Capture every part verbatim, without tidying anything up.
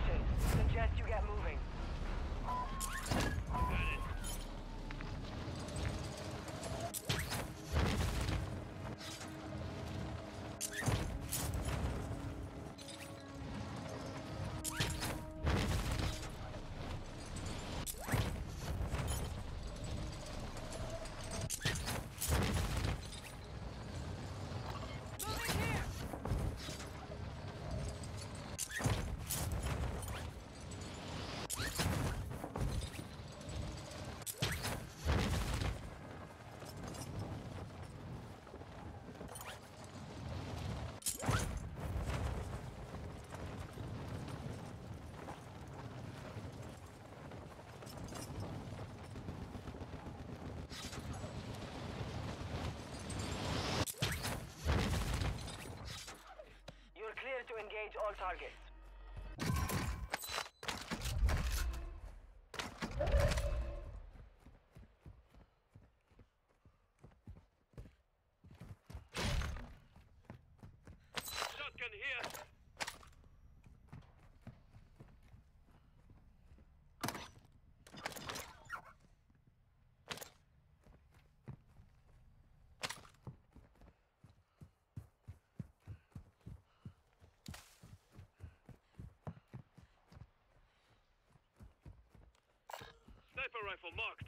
location. Suggest you get moving. Got it. To engage all targets. Shotgun here. Sniper rifle marked.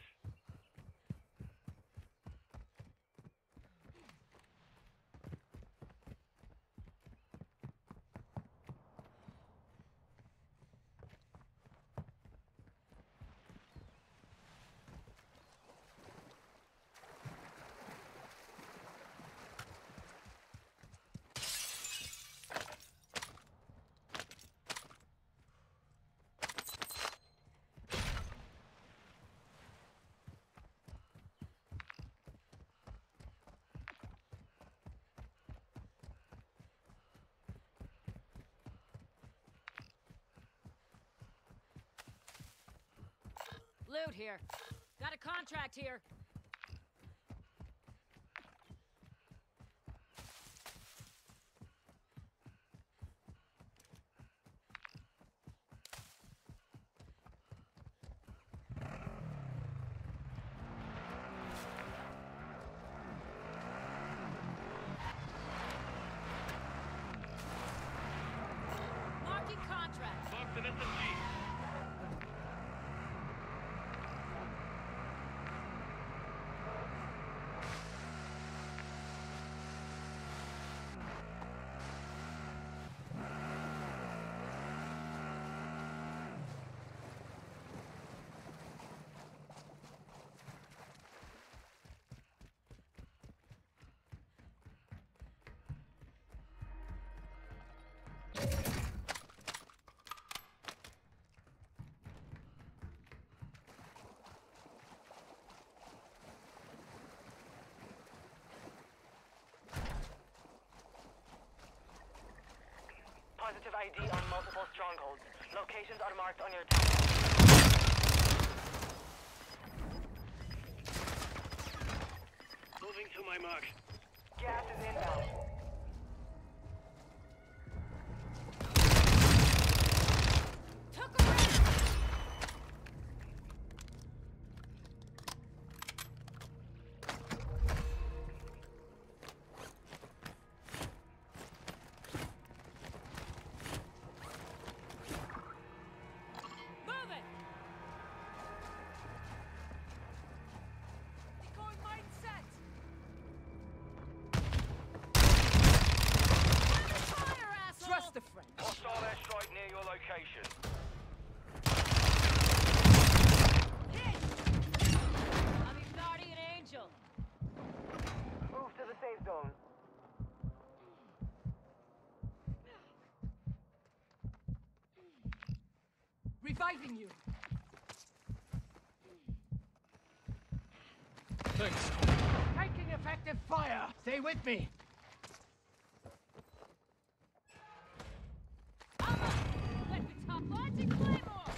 Loot here. Got a contract here. Marking contract. Marked an S M G. Positive I D on multiple strongholds. Locations are marked on your timeline. Moving to my mark. Gas is inbound. Took a round. Hostile airstrike near your location. Hit! I'm your guardian angel. Move to the safe zone. Reviving you. Thanks. Taking effective fire. Stay with me. Let me top launching Claymore!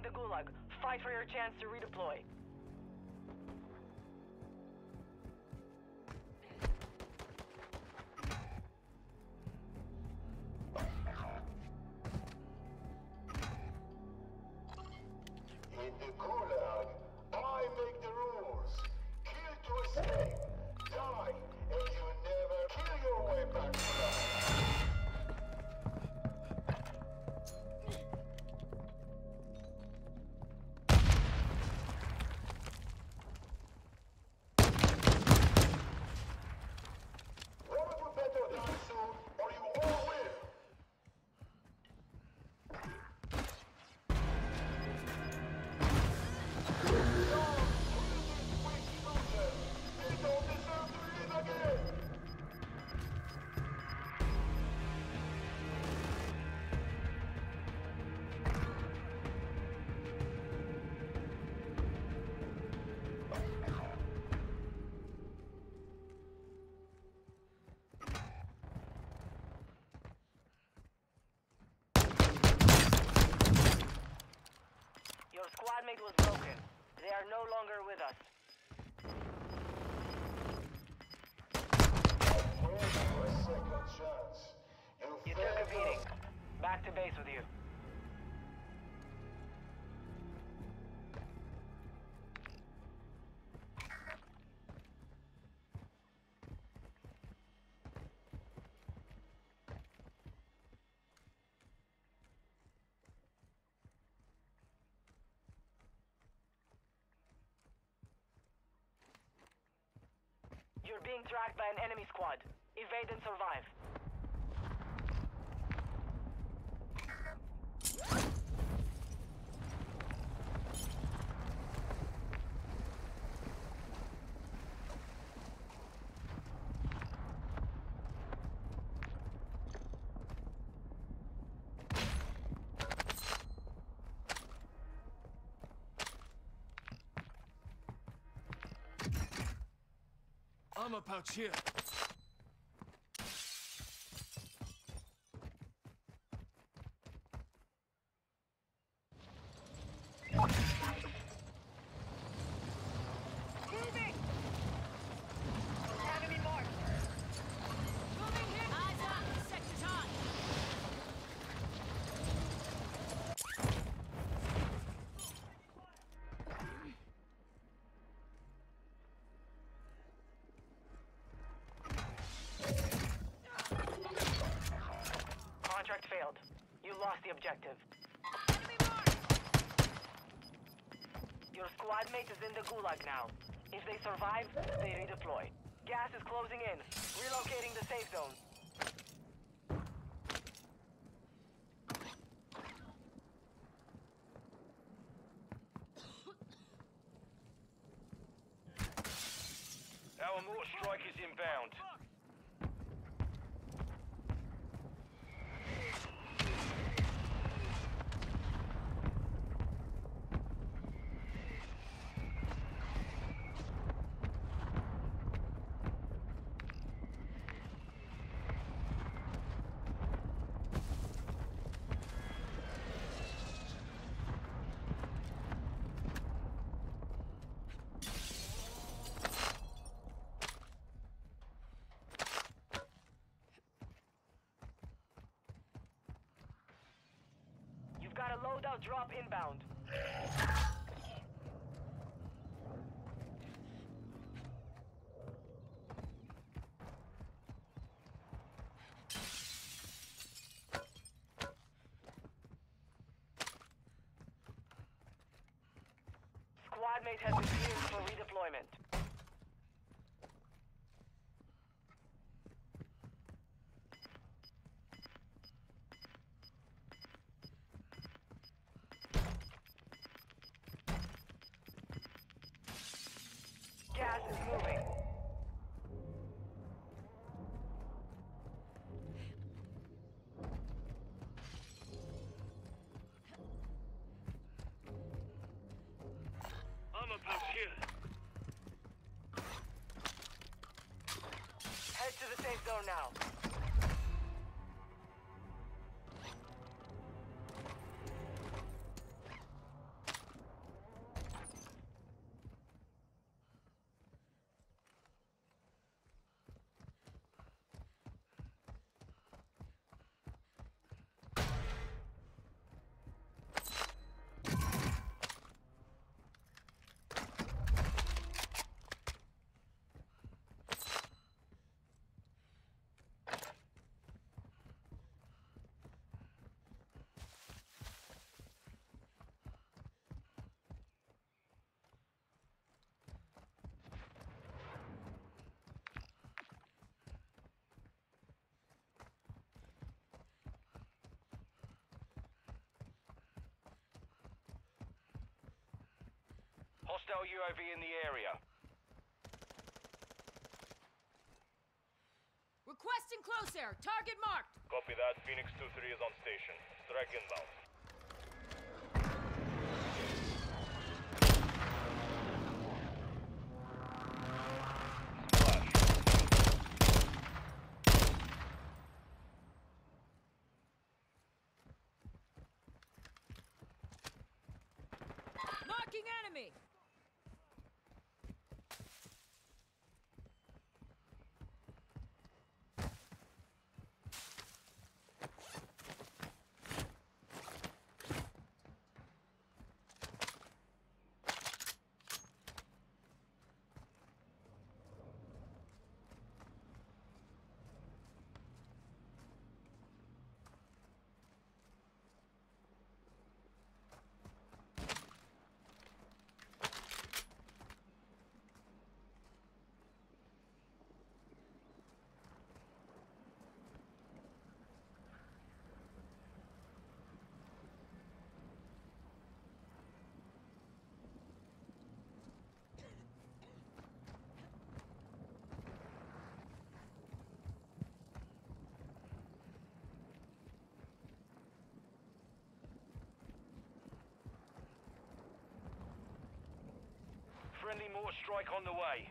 the gulag. Fight for your chance to redeploy. In the gulag, I make the rules. Kill to escape. Die, and you never kill your way back to life. One of you better die soon, or you all will. Your squad mate was broken. They are no longer with us. For a second chance. You You took a beating. Back to base with you. You're being tracked by an enemy squad. Evade and survive. Armor pouch here. Moving! Enemy marked. Moving here. Eyes up. Sector's hot. Contract failed. You lost the objective. Enemy marked. Your squad mate is in the gulag now. If they survive, they redeploy. Gas is closing in. Relocating the safe zone. Our mortar strike is inbound. You've got a loadout drop inbound. Squad mate has been cleared for redeployment. Gas is moving. Armor pouch here. Head to the safe zone now. Hostile U A V in the area. Requesting close air. Target marked. Copy that. Phoenix two three is on station. Strike inbound. Marking enemy. Friendly mortar strike on the way.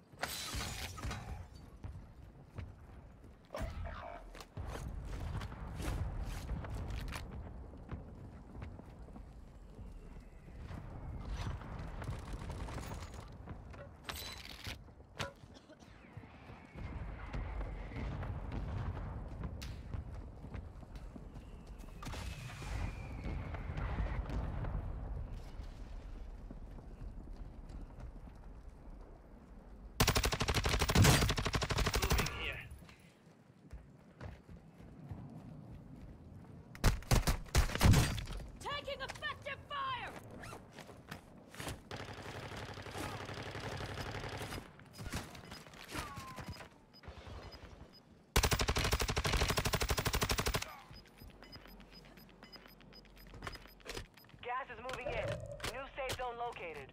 Taking effective fire! Gas is moving in. New safe zone located.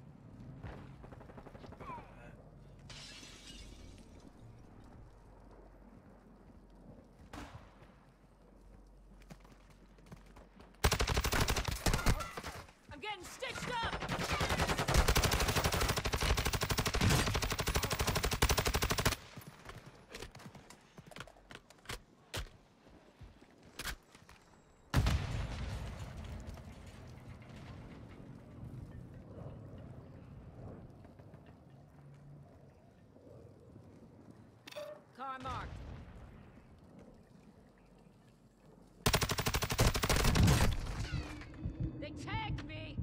I'm getting stitched up! Car marked. They tagged me!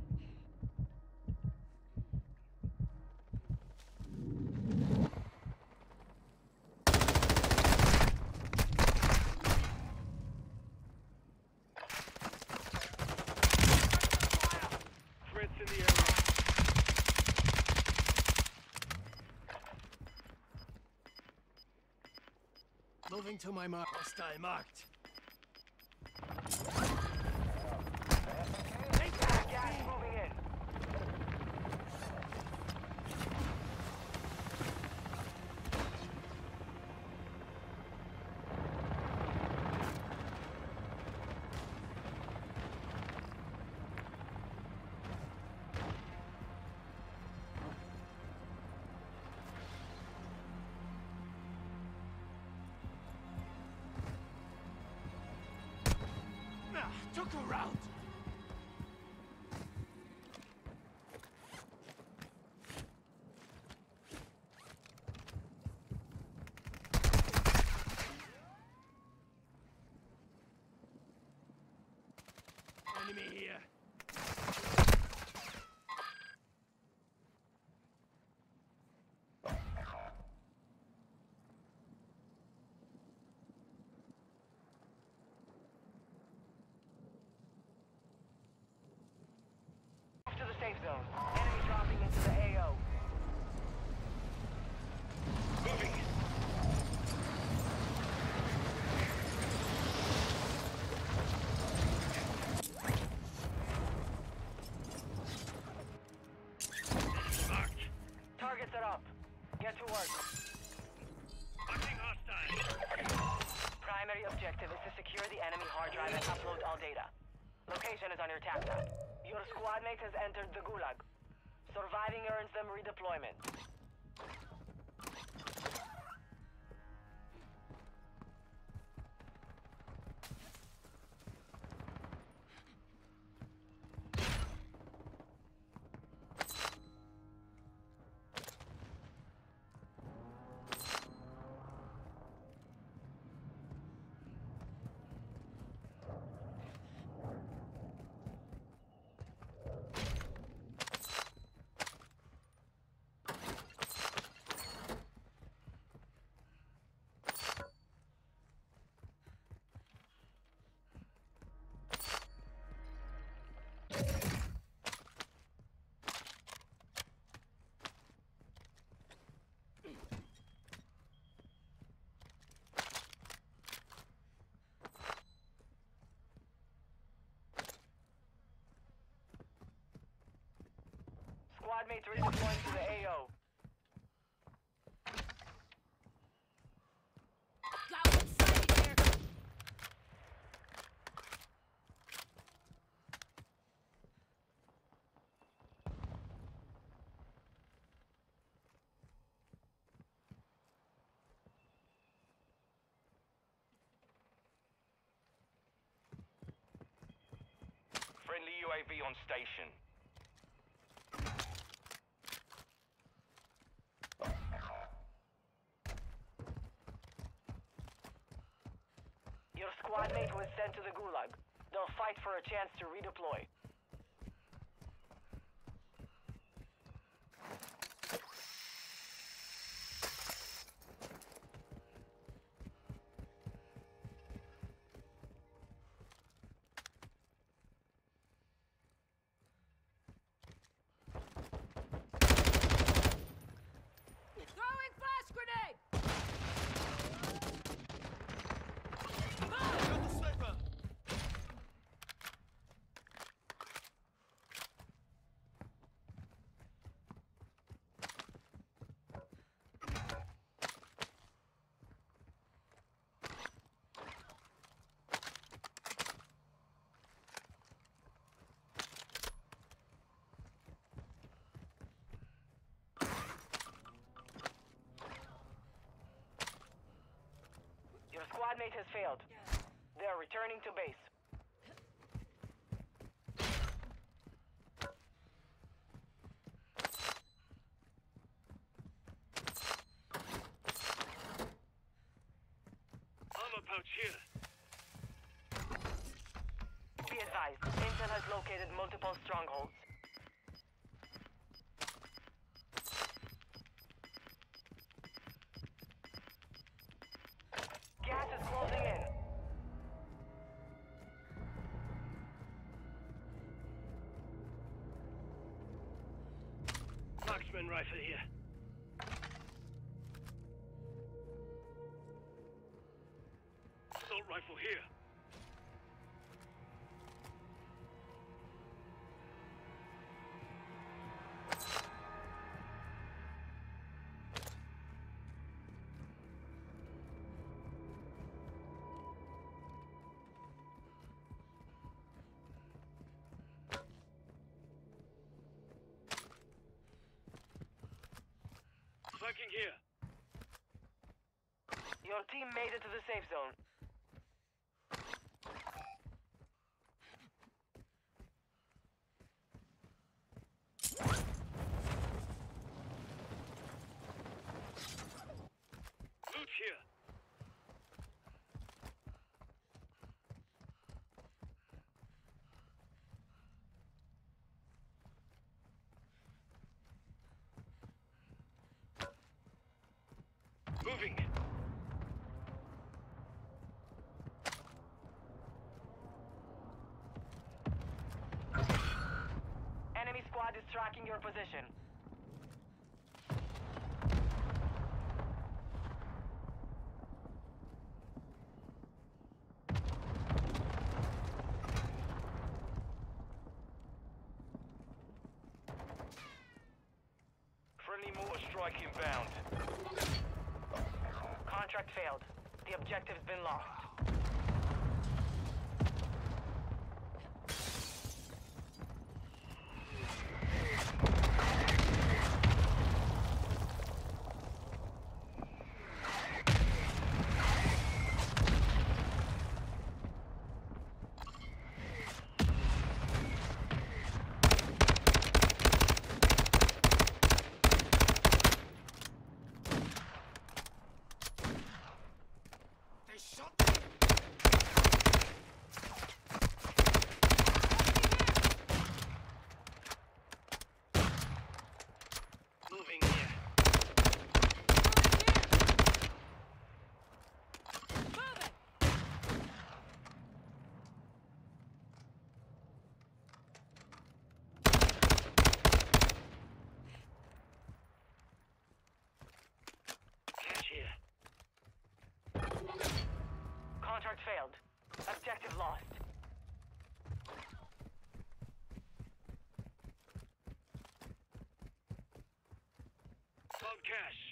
Threats in the area. Moving to my mark. Hostile marked. Gas moving in. Ah, took her out. Enemy here. Off to the safe zone. Enemy dropping into the A O. Moving. Get to work. Fucking hostile. Primary objective is to secure the enemy hard drive and upload all data. Location is on your tap map. Your squad mate has entered the gulag. Surviving earns them redeployment. Squad mates redeploying to the A O. Got one sighted here. Friendly U A V on station. Your squad mate was sent to the gulag. They'll fight for a chance to redeploy. Throwing flash grenade. Got the sniper! Your squad mate has failed. They are returning to base. Armor pouch here. Be advised, Intel has located multiple strongholds. Gas is closing in. Marksman rifle here. Assault rifle here. Smoking here. Your team made it to the safe zone. Loot here. Moving. Enemy squad is tracking your position. Friendly mortar strike. strike inbound. Contract failed. The objective's been lost. Moving here. Moving! Catch here. Contract failed. Objective lost. Found cash.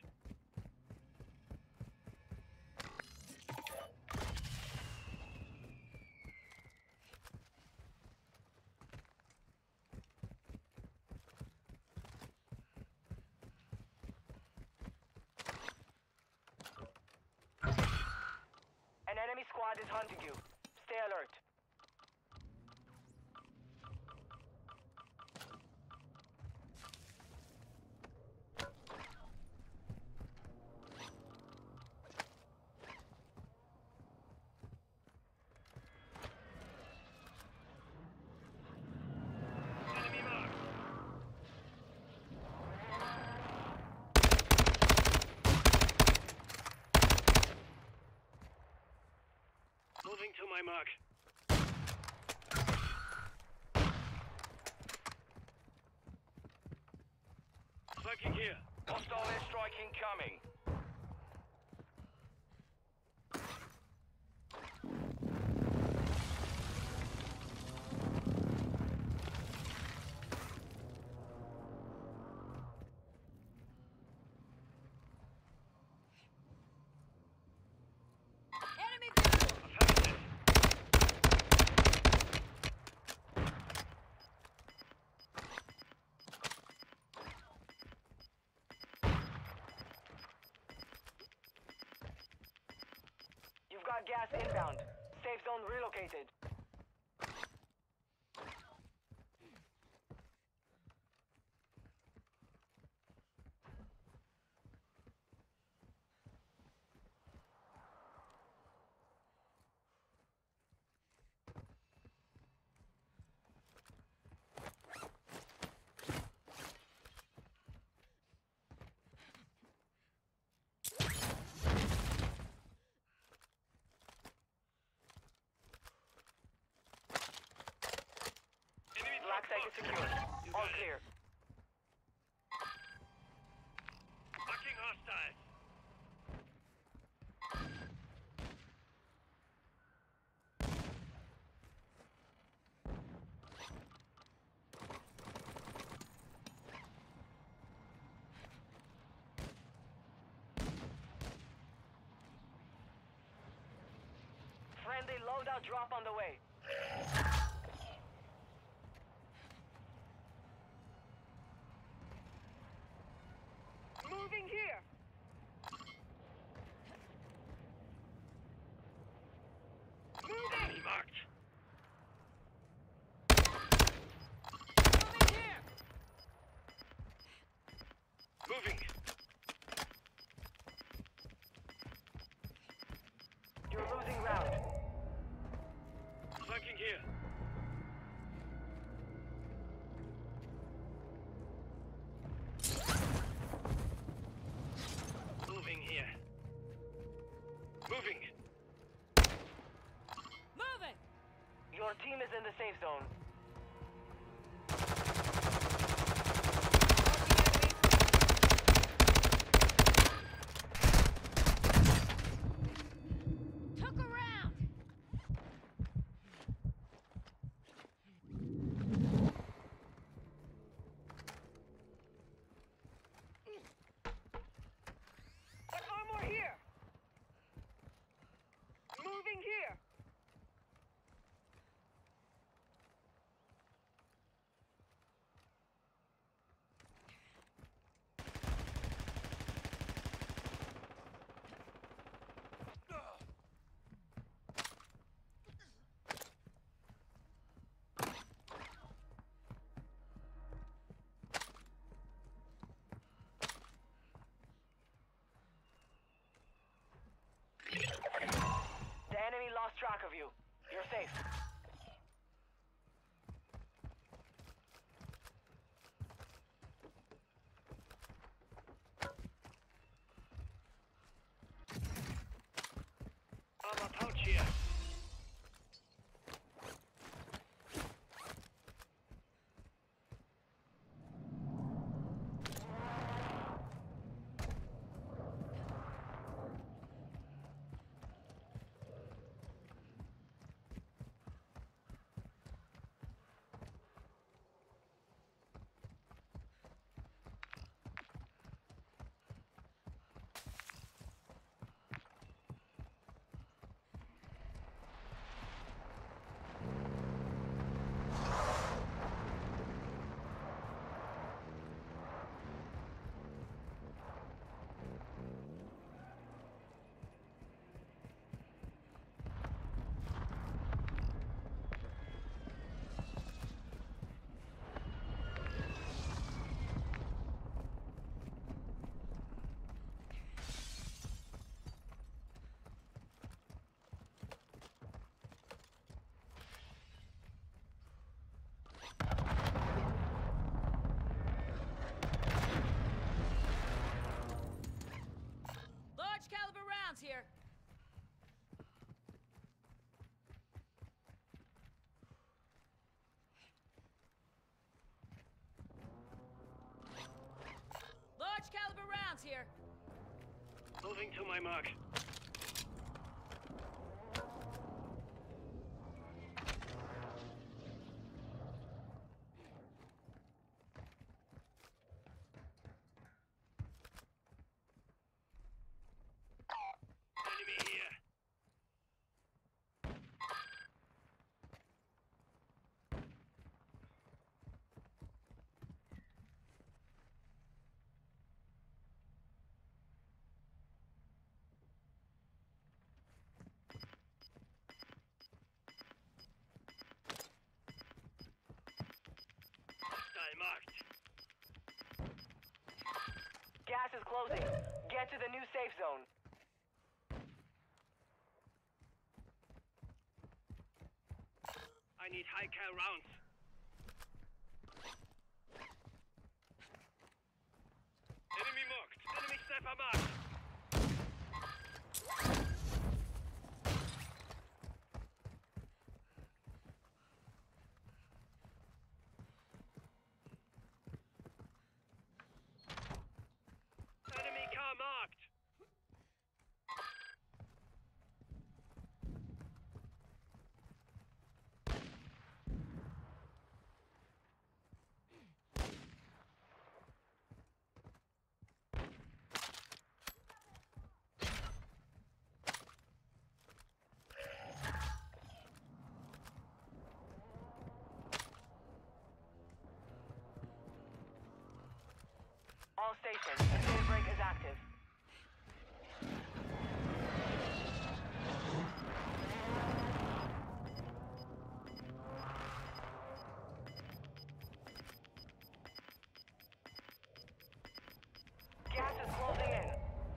An enemy squad is hunting you. Stay alert. Enemy mark. Moving to my mark. Striking here. Hostile airstrike incoming. Enemy visual! Affected. You've got gas inbound. Safe zone relocated. Enemy Black drop site is box. secure. You All got it. clear. Marking hostiles. Friendly loadout drop on the way. Moving here. Enemy marked. Moving here! Moving. You're losing round. Flanking here. Moving here. Moving. Moving! Your team is in the safe zone. Took a round! lost track of you. You're safe. Armor pouch here. Large caliber rounds here. Large caliber rounds here. Moving to my mark. Enemy here. Hostile marked. Gas is closing. Get to the new safe zone. I need high cal rounds. Enemy marked. Enemy sniper marked. Enemy car marked. All stations, the daybreak is active. Gas is closing in.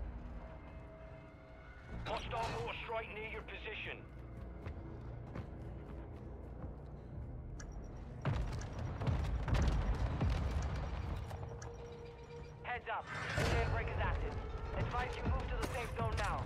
Hostile mortar strike near your position. Heads up. The daybreak is active. Advise you move to the safe zone now.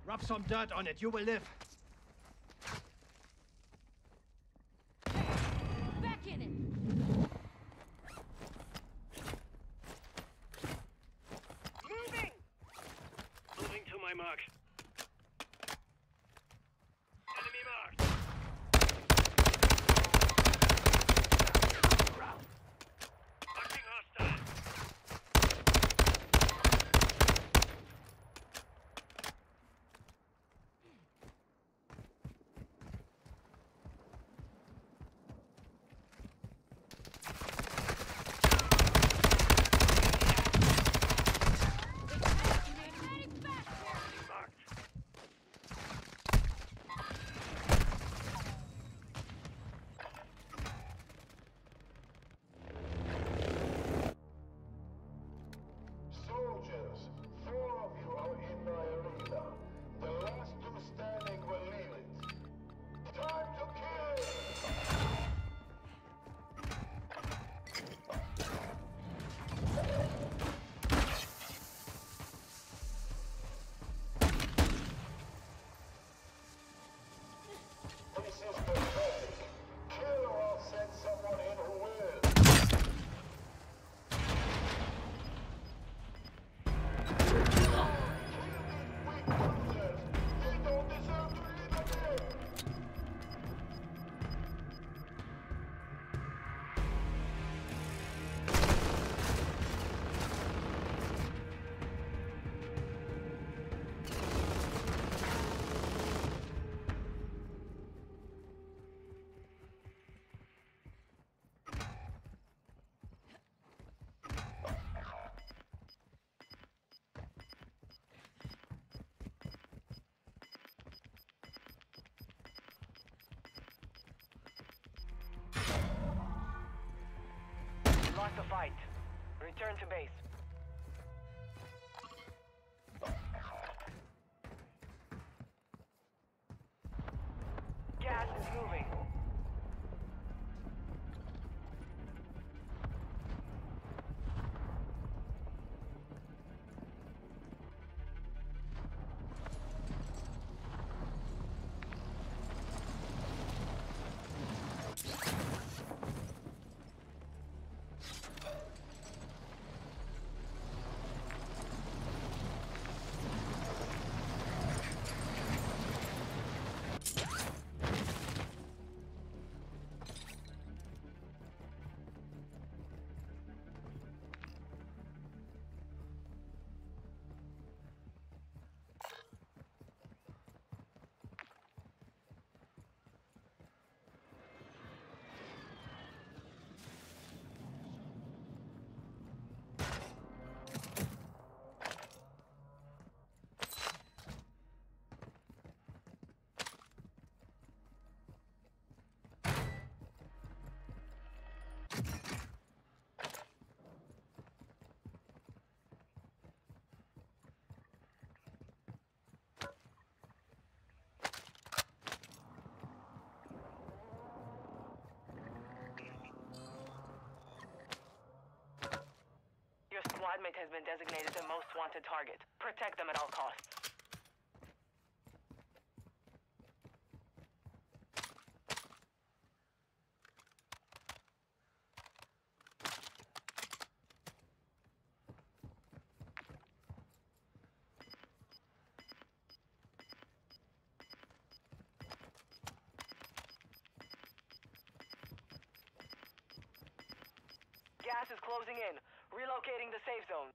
Rub some dirt on it, you will live. Back in it. Moving! Moving to my mark. Enemy marked. Marking hostile. Marked. Soldiers, four of you are in my arena. The last two standing will leave it. Time to kill! This is pathetic. Kill or I'll send someone in who will. Kill these weak losers. They don't deserve to live again. Lost the fight. Return to base. Gas is moving. Your squad mate has been designated the most wanted target. Protect them at all costs. Gas is closing in. Relocating the safe zone.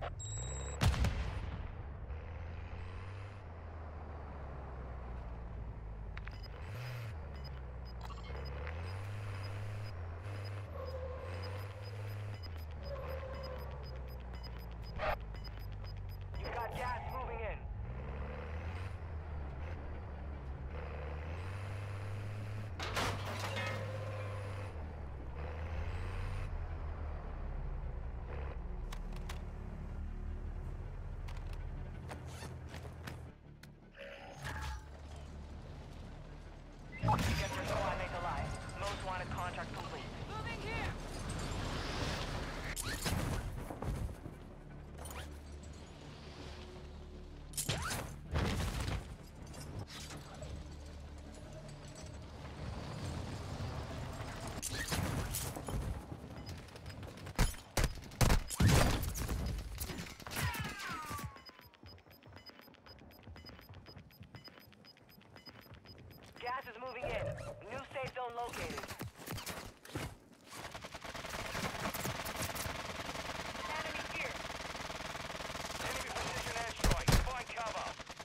You've got gas moving in. Get your squad mates alive. Most wanted contract complete. Moving here. Gas is moving in. New safe zone located. Enemy here. Enemy precision airstrike. Find cover.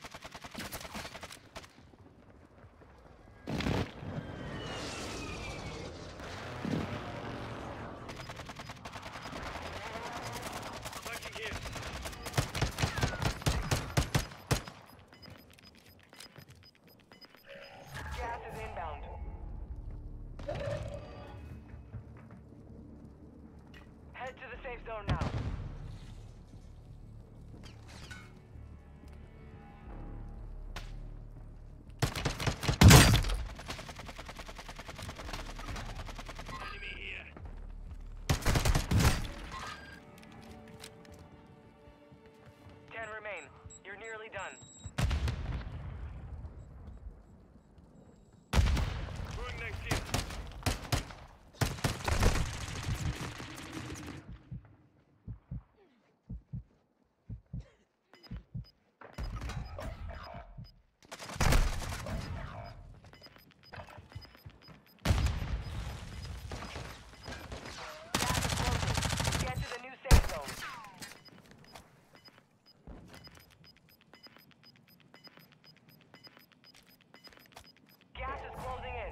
Flanking here. Gas is inbound. Head to the safe zone now. Enemy here. Ten remain. You're nearly done. Moving next here. Gas is closing. Get to the new safe zone. Gas is closing in.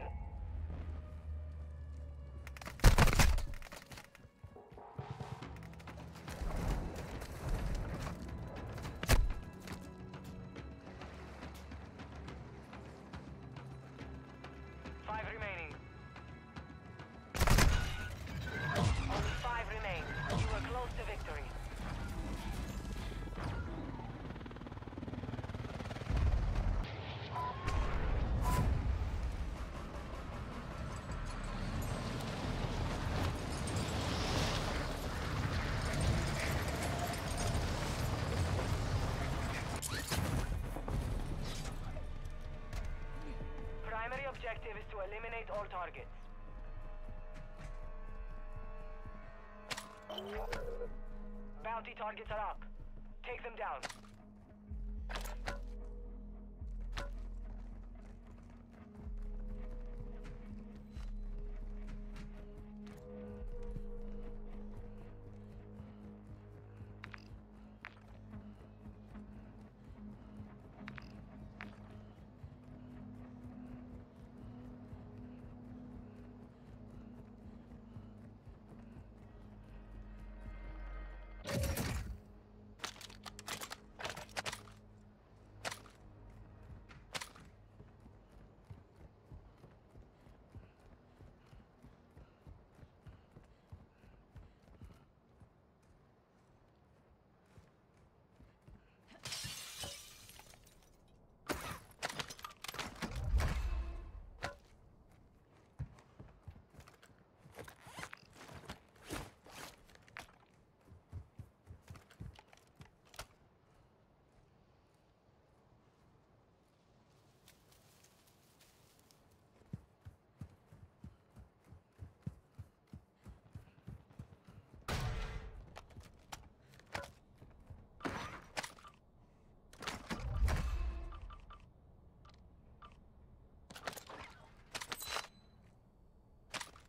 Five remaining. Only five remain. You were close to victory. Primary objective is to eliminate all targets. Bounty targets are up. Take them down.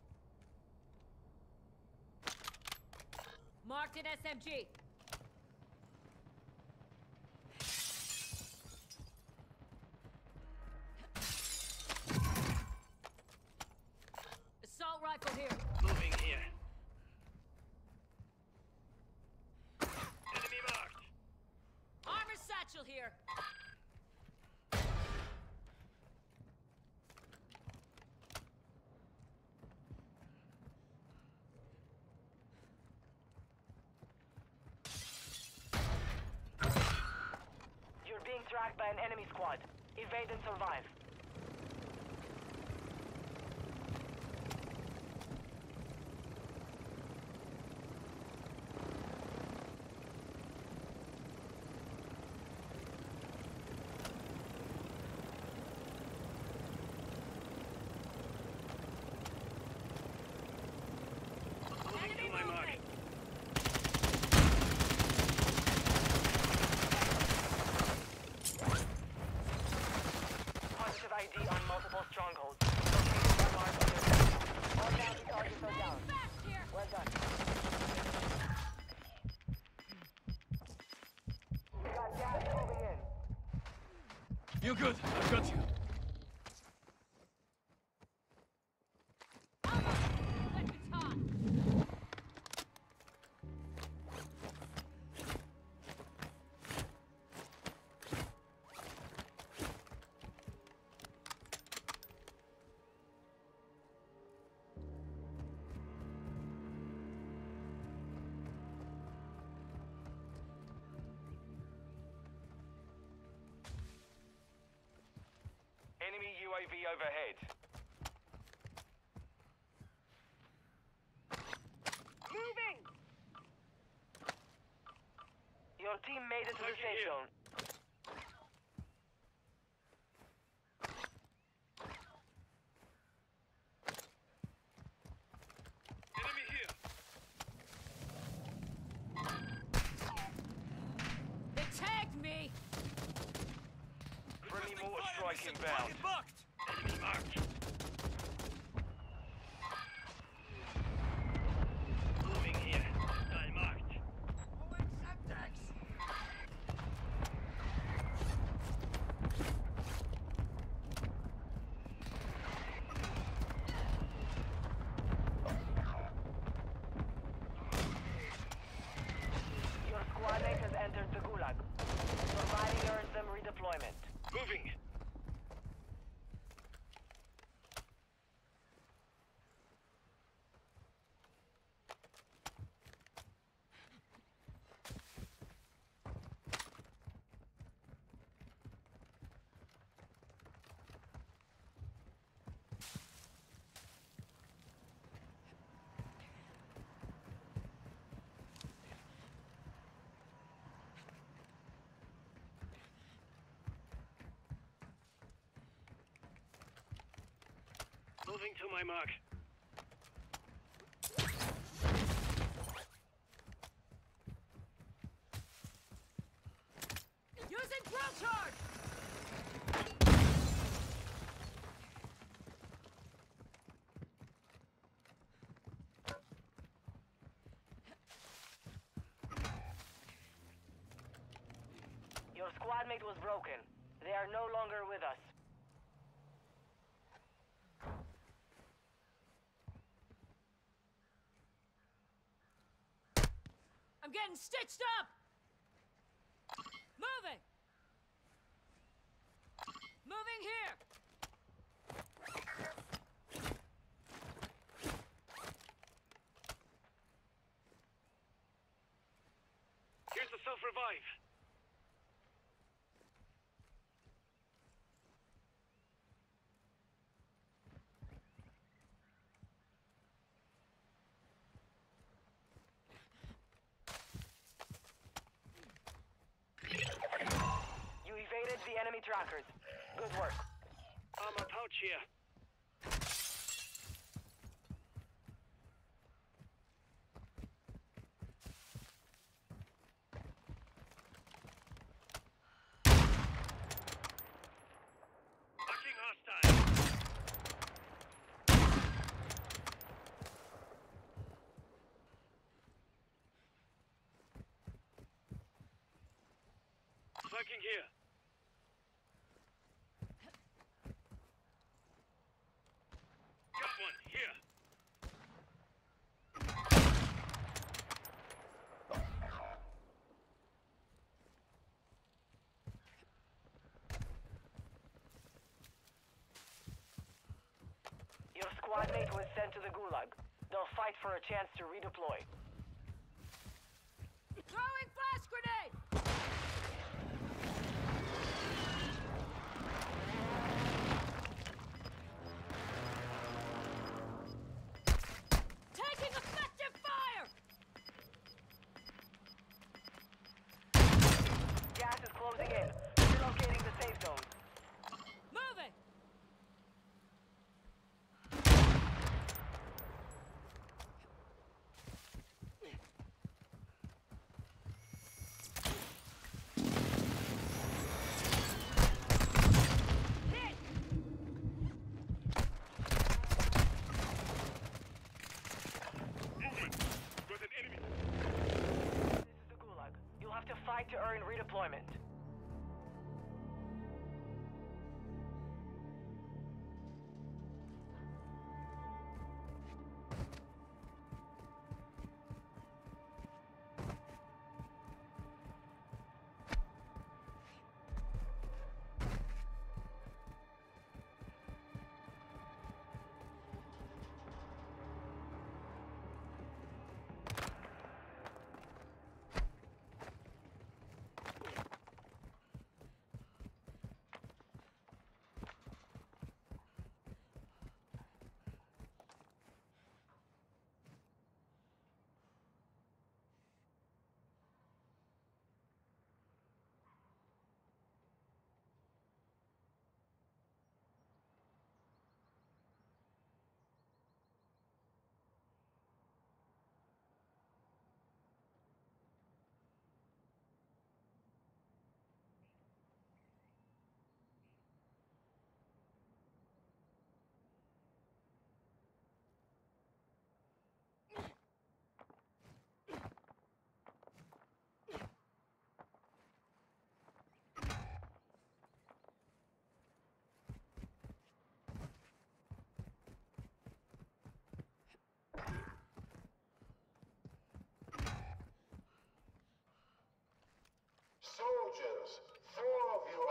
Marked an S M G. by an enemy squad. Evade and survive. Moving to my mark. Positive I D on multiple strongholds. Located by marked under attack. All bounty targets are down. Fast here. Well done. We got gas moving in. You're good. I've got you. Weapons hot. Enemy U A V overhead. Moving! Your team made it to the Target safe here. zone. Enemy here. They tagged me. Friendly mortar strike inbound. Enemy marked. Moving here. Hostile marked. Your squad mate has entered the Gulag. Surviving earns them redeployment. Moving. Moving to my mark. Using drill charge. Your squad mate was broken. They are no longer with us. I'm getting stitched up. Moving. Moving here. Here's the self-revive. You evaded the enemy trackers. Good work. Armor pouch here. Marking hostile. Fucking here. Got one here. Your squad mate was sent to the Gulag. They'll fight for a chance to redeploy. Throwing flash grenade.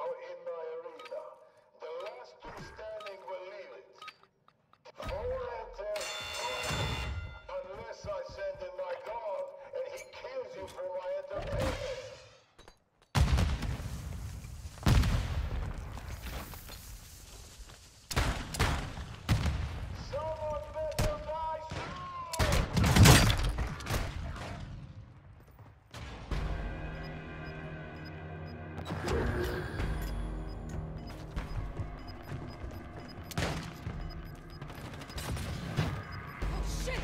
now in my arena. The last two standing will leave it. Four enter, unless I send in my dog and he kills you for my entertainment. Someone better die soon! Oh shit!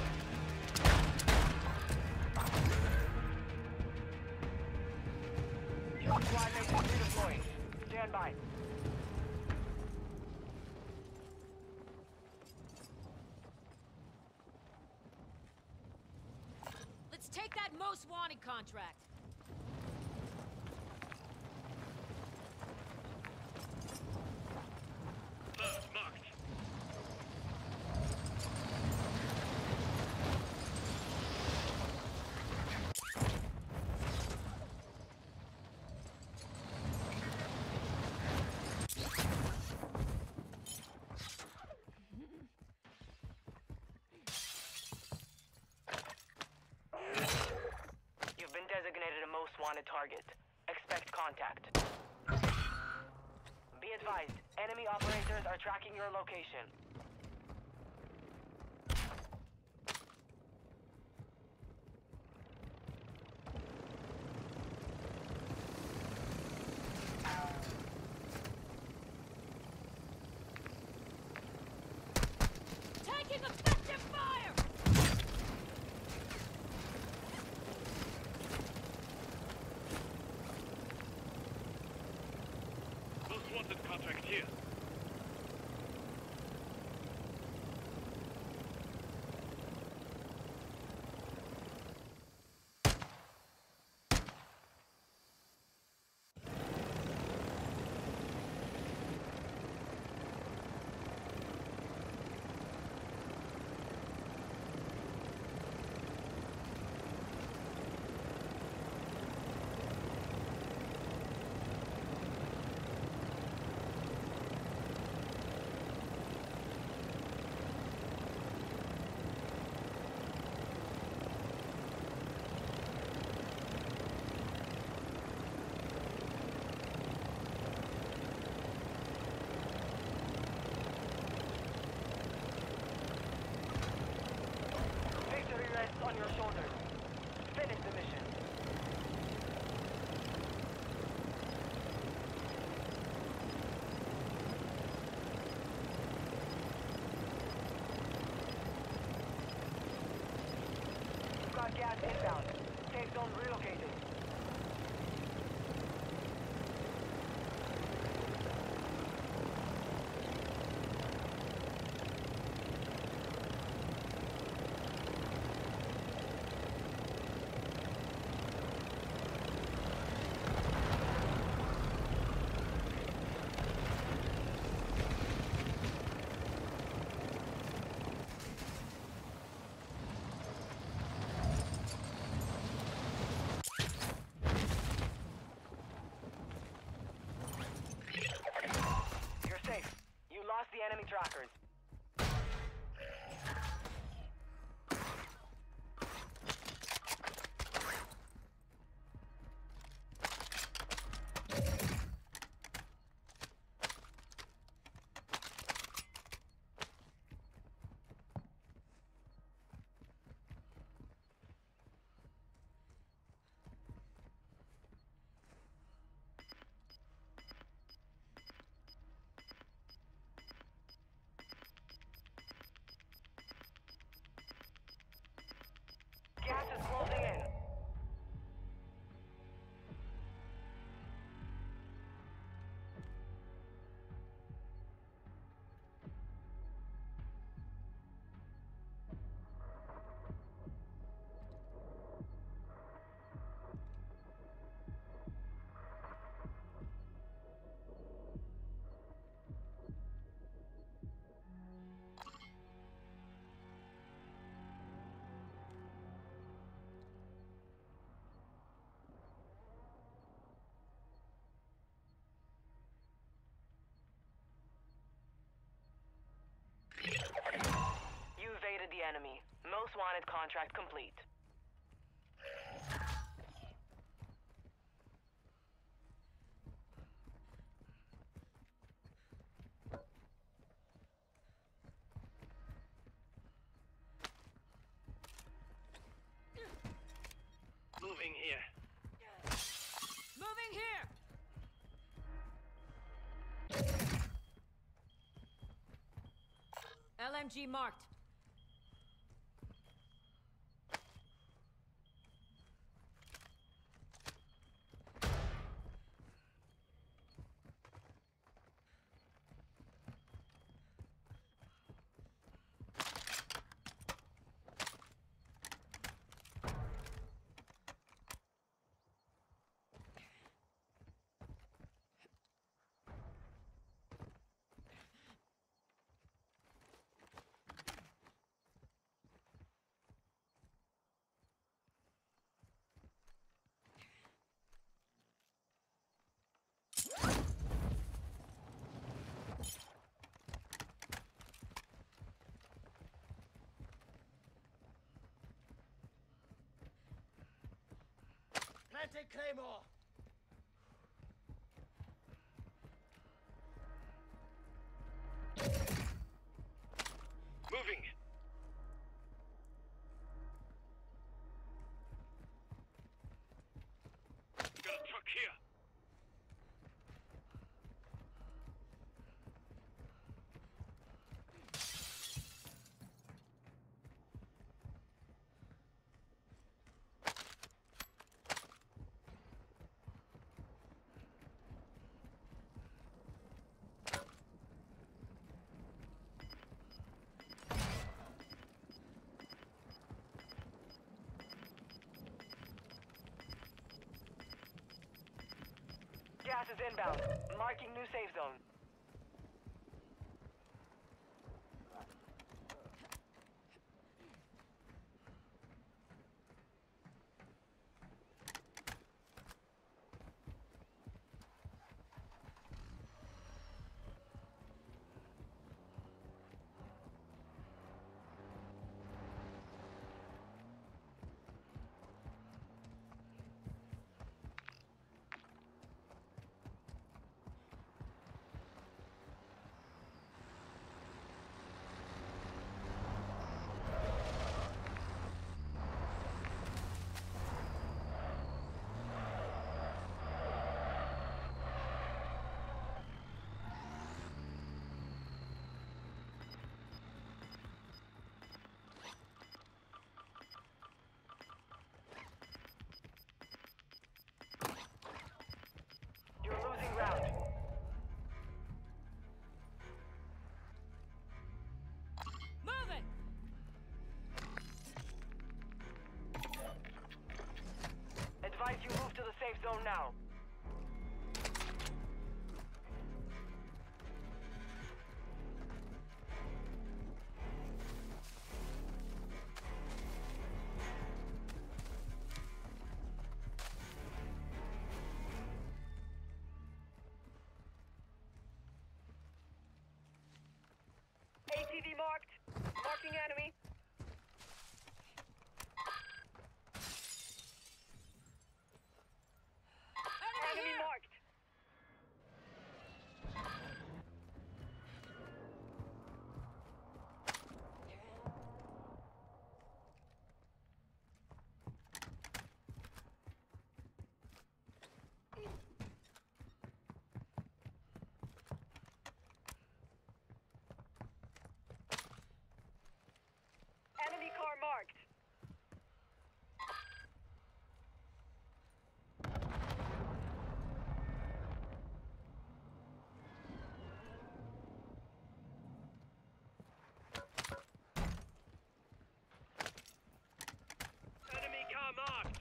Your squad mates are redeploying. Stand by. Let's take that most wanted contract. First marked. You've been designated a most wanted target. Expect contact. Be advised, enemy operators are tracking your location. Taking effective fire! Most wanted contract here. Victory rests on your shoulders. Finish the mission. You've got gas inbound. Safe zone relocated. You're safe. You lost the enemy trackers. the enemy. Most wanted contract complete. Moving here. Moving here! L M G marked. Planting Claymore! Moving. Got a truck here. Gas is inbound. Marking new safe zone. You're losing ground. Moving! Advise you move to the safe zone now. A T V marked. Marking enemy. Enemy, Enemy here! marked. Enemy car marked. Enemy car marked.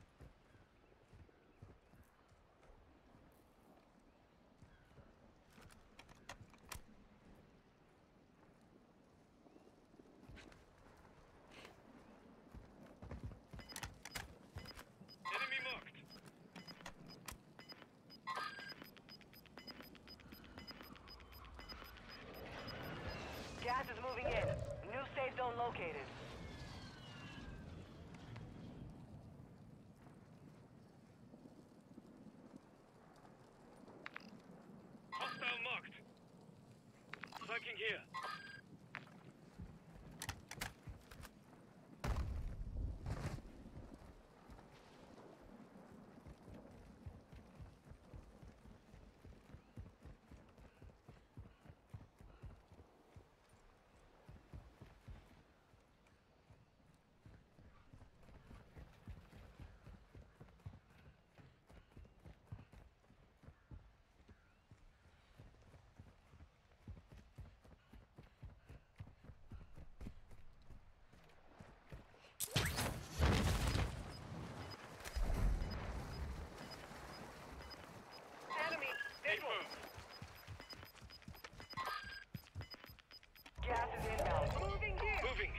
Enemy marked. Gas is moving in. New safe zone located. Hostile marked. Striking here. Gas is inbound. Moving here. Moving.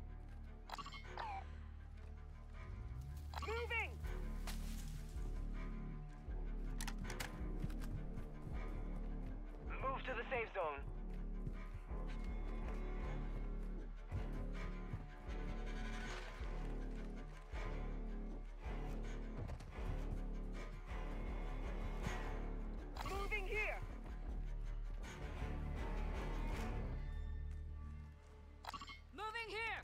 Moving. Move to the safe zone. Moving here. Moving here!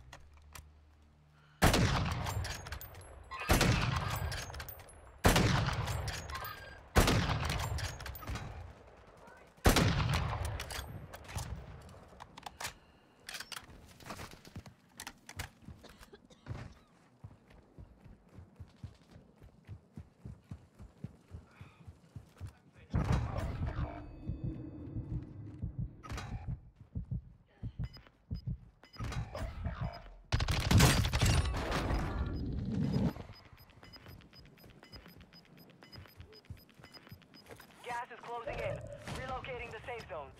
Gas is closing in. Relocating the safe zone.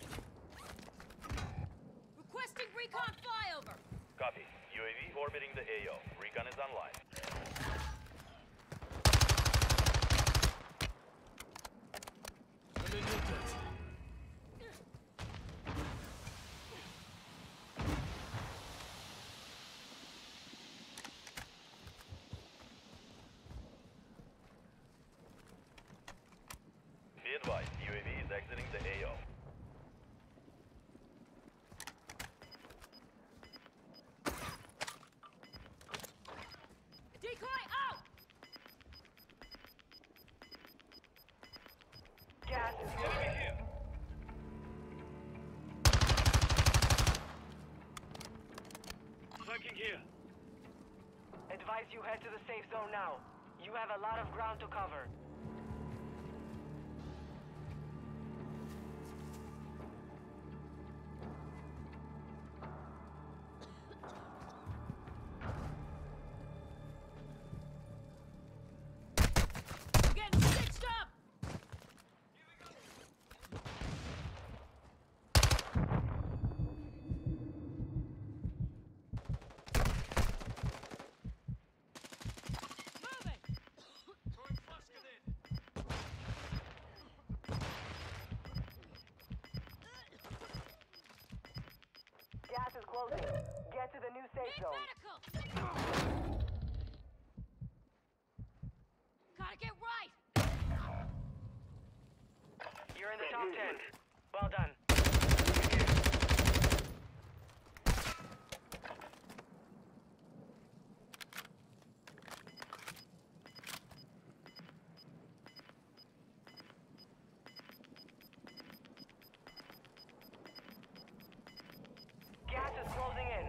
Requesting recon flyover! Copy. U A V orbiting the A O. Recon is online. Be advised, U A V is exiting the A O. Decoy out! Gas is Enemy here. Striking here. Advise you head to the safe zone now. You have a lot of ground to cover. Getting stitched up! Moving! Throwing flash grenade. Gas is closing. Get to the new safe Need zone. medical! Gotta get right! You're in the top ten. Well done. Gas is closing in.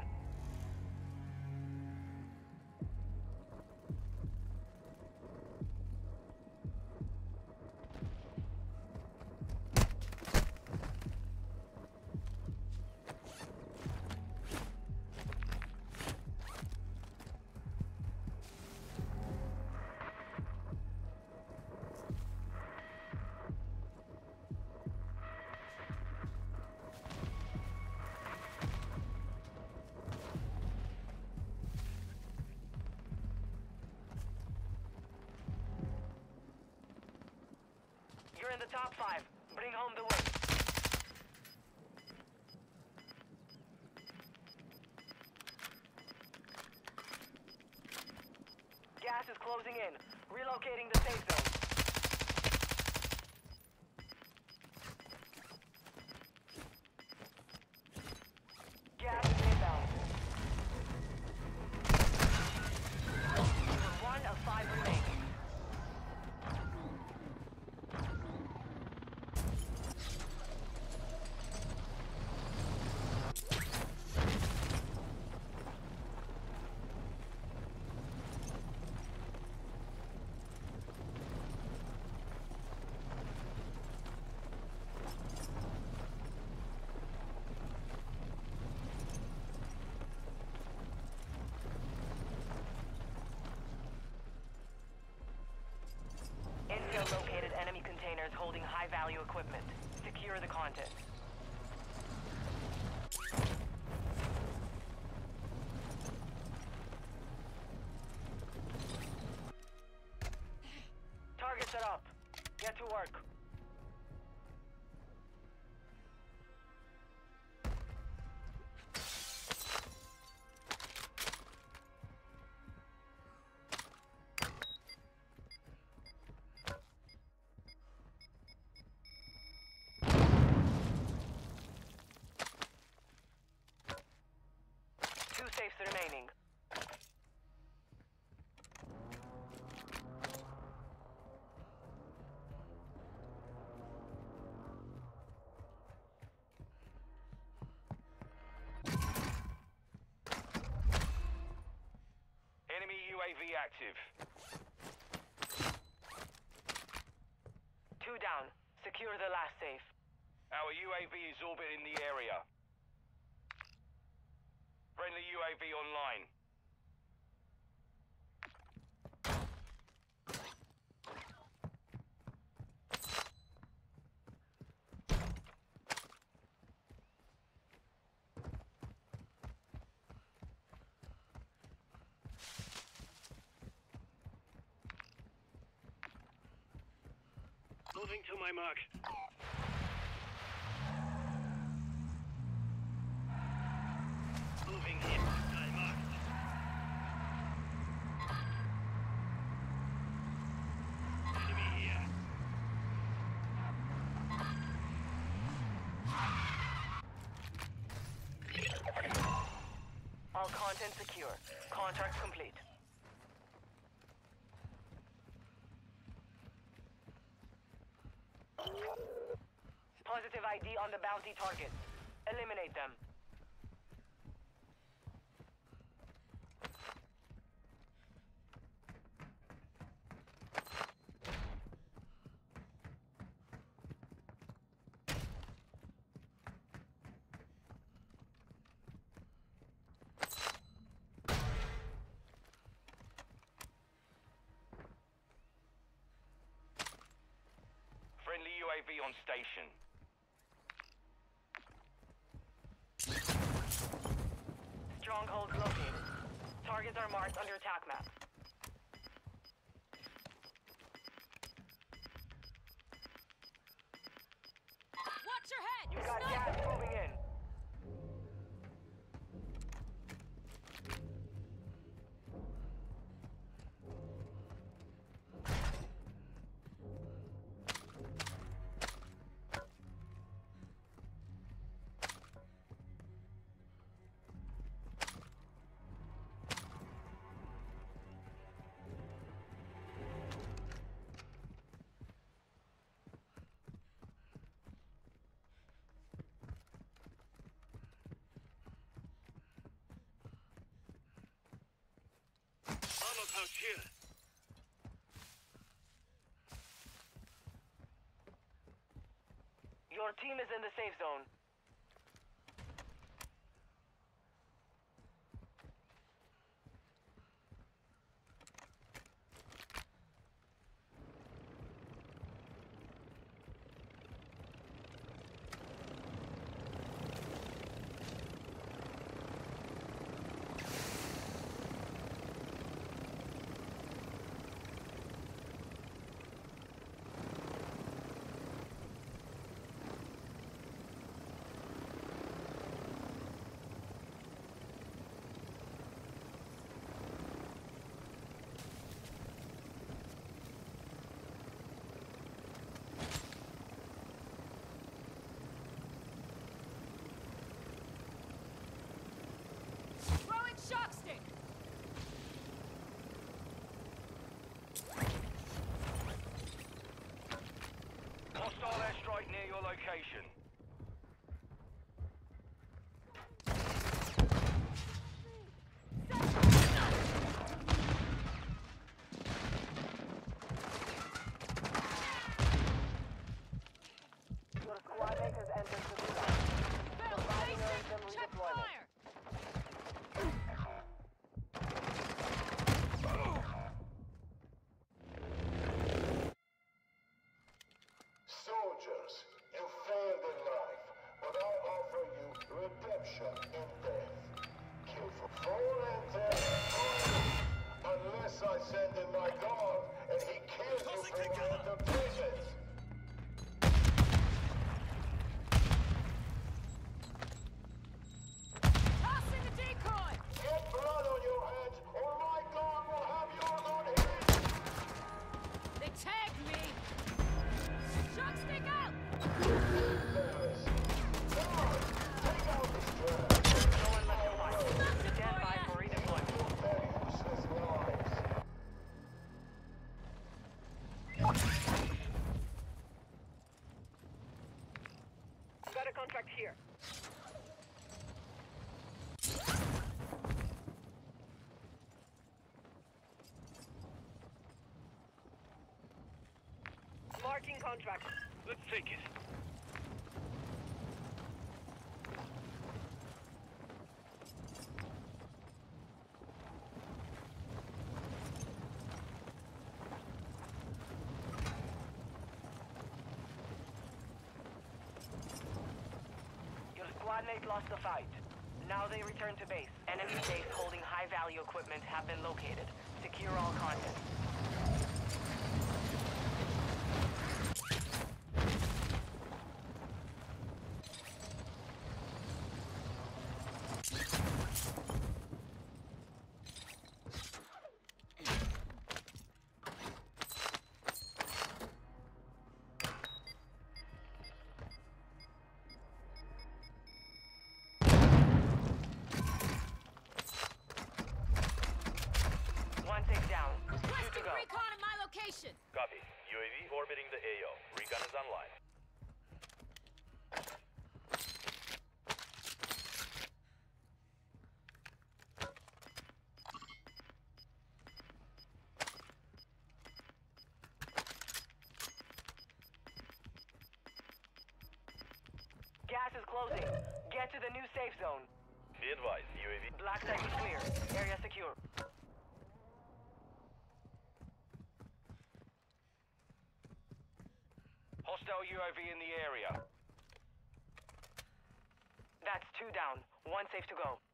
You're in the top five. Bring home the win. closing in. Relocating the safe zone. Gas is inbound. One of five remaining. Intel located enemy containers holding high-value equipment. Secure the contents. Target set up. Get to work. Two safes remaining. Enemy U A V active. Two down. Secure the last safe. Our U A V is orbiting the area. Friendly U A V online. Moving to my mark. Moving in. I marked. Enemy here. All content secure. Contract complete. Positive I D on the bounty target. Eliminate them. Friendly U A V on station. Strongholds located. Targets are marked under attack map. Watch your head! You got Sniper! gas moving in. Armor pouch here. Your team is in the safe zone. location. Your squad mate has entered the gulag. Fail Surviving earns station! them Check redeployment. fire! Soldiers, you failed in life, but I offer you redemption in death. Kill for four enter, unless I send in my God and he kills you for one of the prisons. Tossing the decoy! Get blood on your hands, or my God will have yours on his! They tagged me! Shock stick out! Dallas, come on, take out the strap. No one left to fight. Stand by for redeployment. Their useless lives. Got a contract here. Marking contract. Let's take it. Your squad mate lost the fight. Now they return to base. Enemy base holding high-value equipment have been located. Secure all contents. One take down. Two to Requesting go. recon at my location! Copy. U A V orbiting the A O. Recon is online. Gas is closing. Get to the new safe zone. Be advised, U A V. Black site is clear. Area secure. Hostile U A V in the area. That's two down. One safe to go.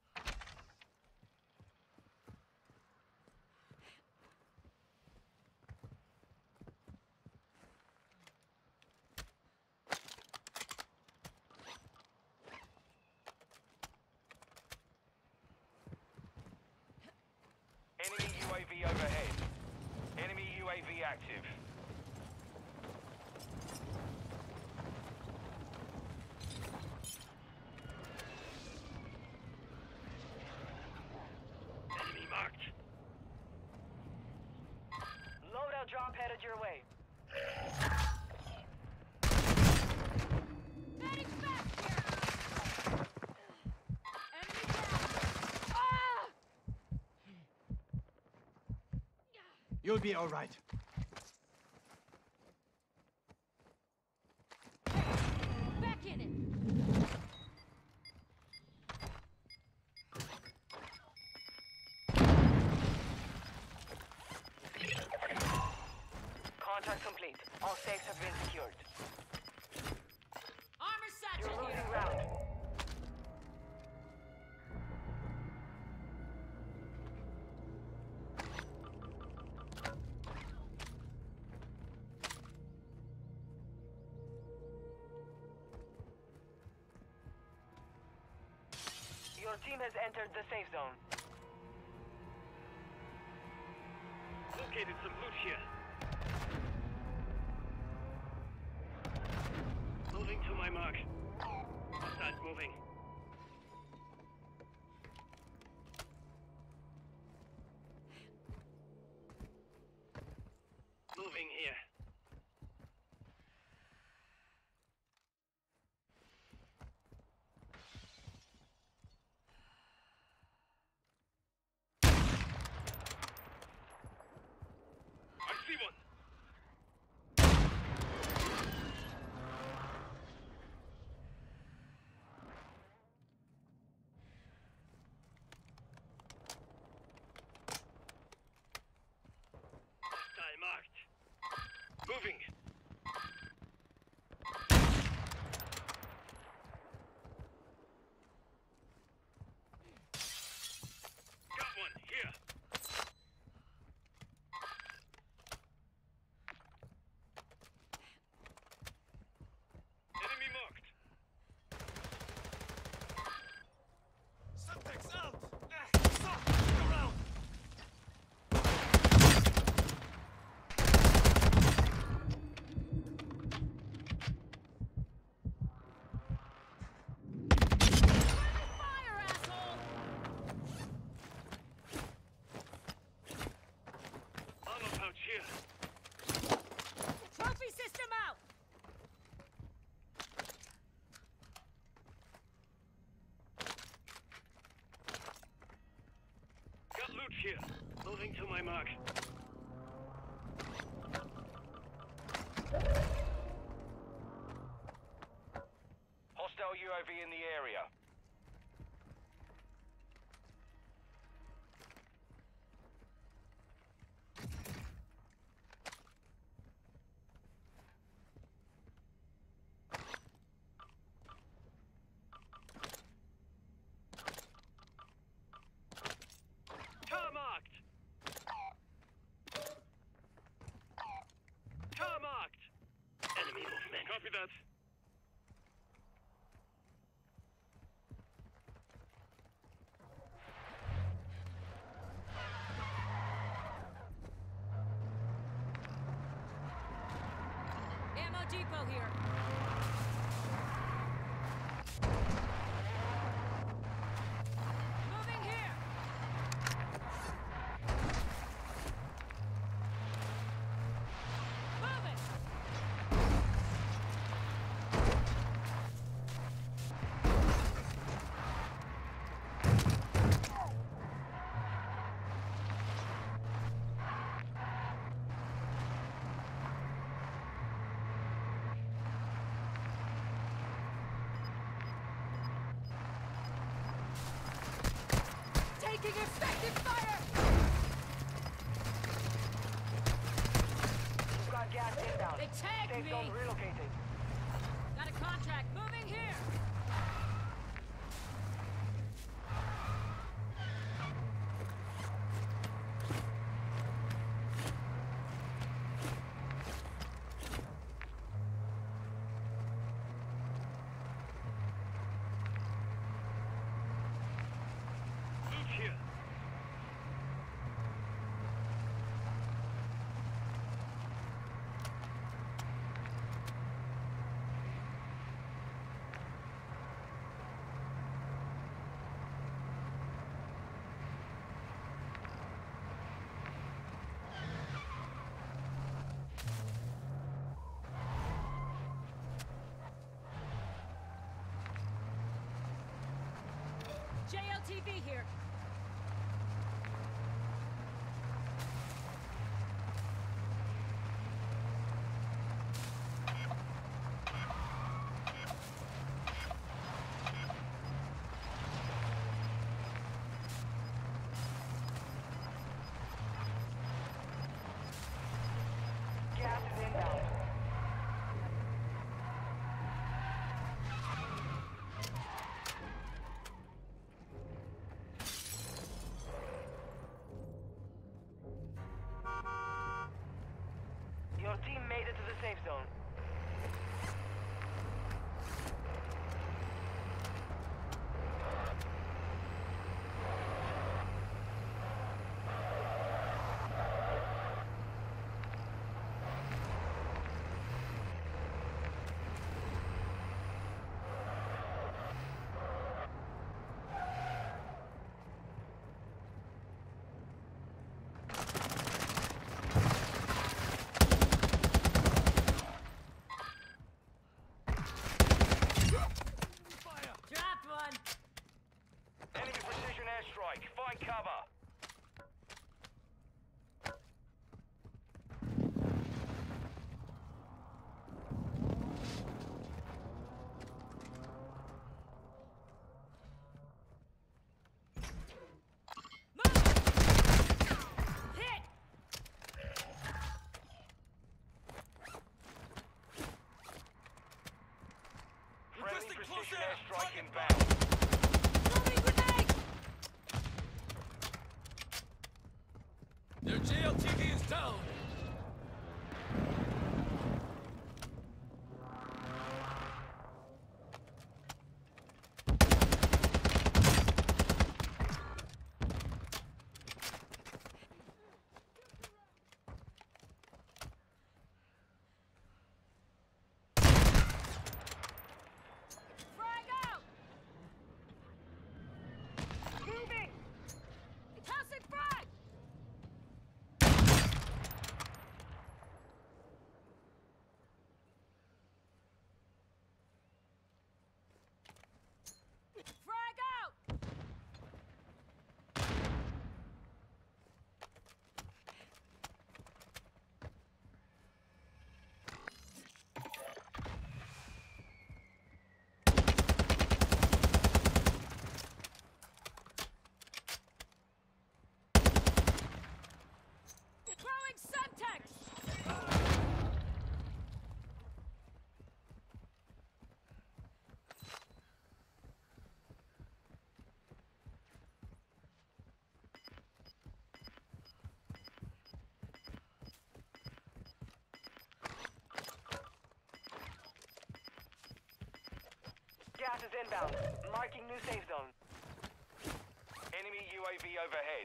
Enemy U A V overhead. Enemy U A V active. Enemy marked. Loadout drop headed your way. Medic back here! Enemy down! Ah! You'll be all right. Back in it! Contract complete. All safes have been secured. Armor You're satchel losing here! ground. Your team has entered the safe zone. Located some loot here. Moving to my mark. Hostiles moving. Moving here. here. Moving to my mark. Hostile U A V in the area. Car marked. Car marked. Enemy movement. Copy that. Ammo depot here. Moving here. Moving. Taking effective fire. You've got gas inbound. They tagged Safe me. zone relocated. Got a contract. Moving here. Loot here. J L T V here. Gas is inbound. Your team made it to the safe zone. Dropped one. Enemy precision airstrike. Find cover. Hit. Friendly precision airstrike inbound. Throwing grenade. Their J L T V is down! Frag out. gas is inbound. Marking new safe zone. Enemy U A V overhead.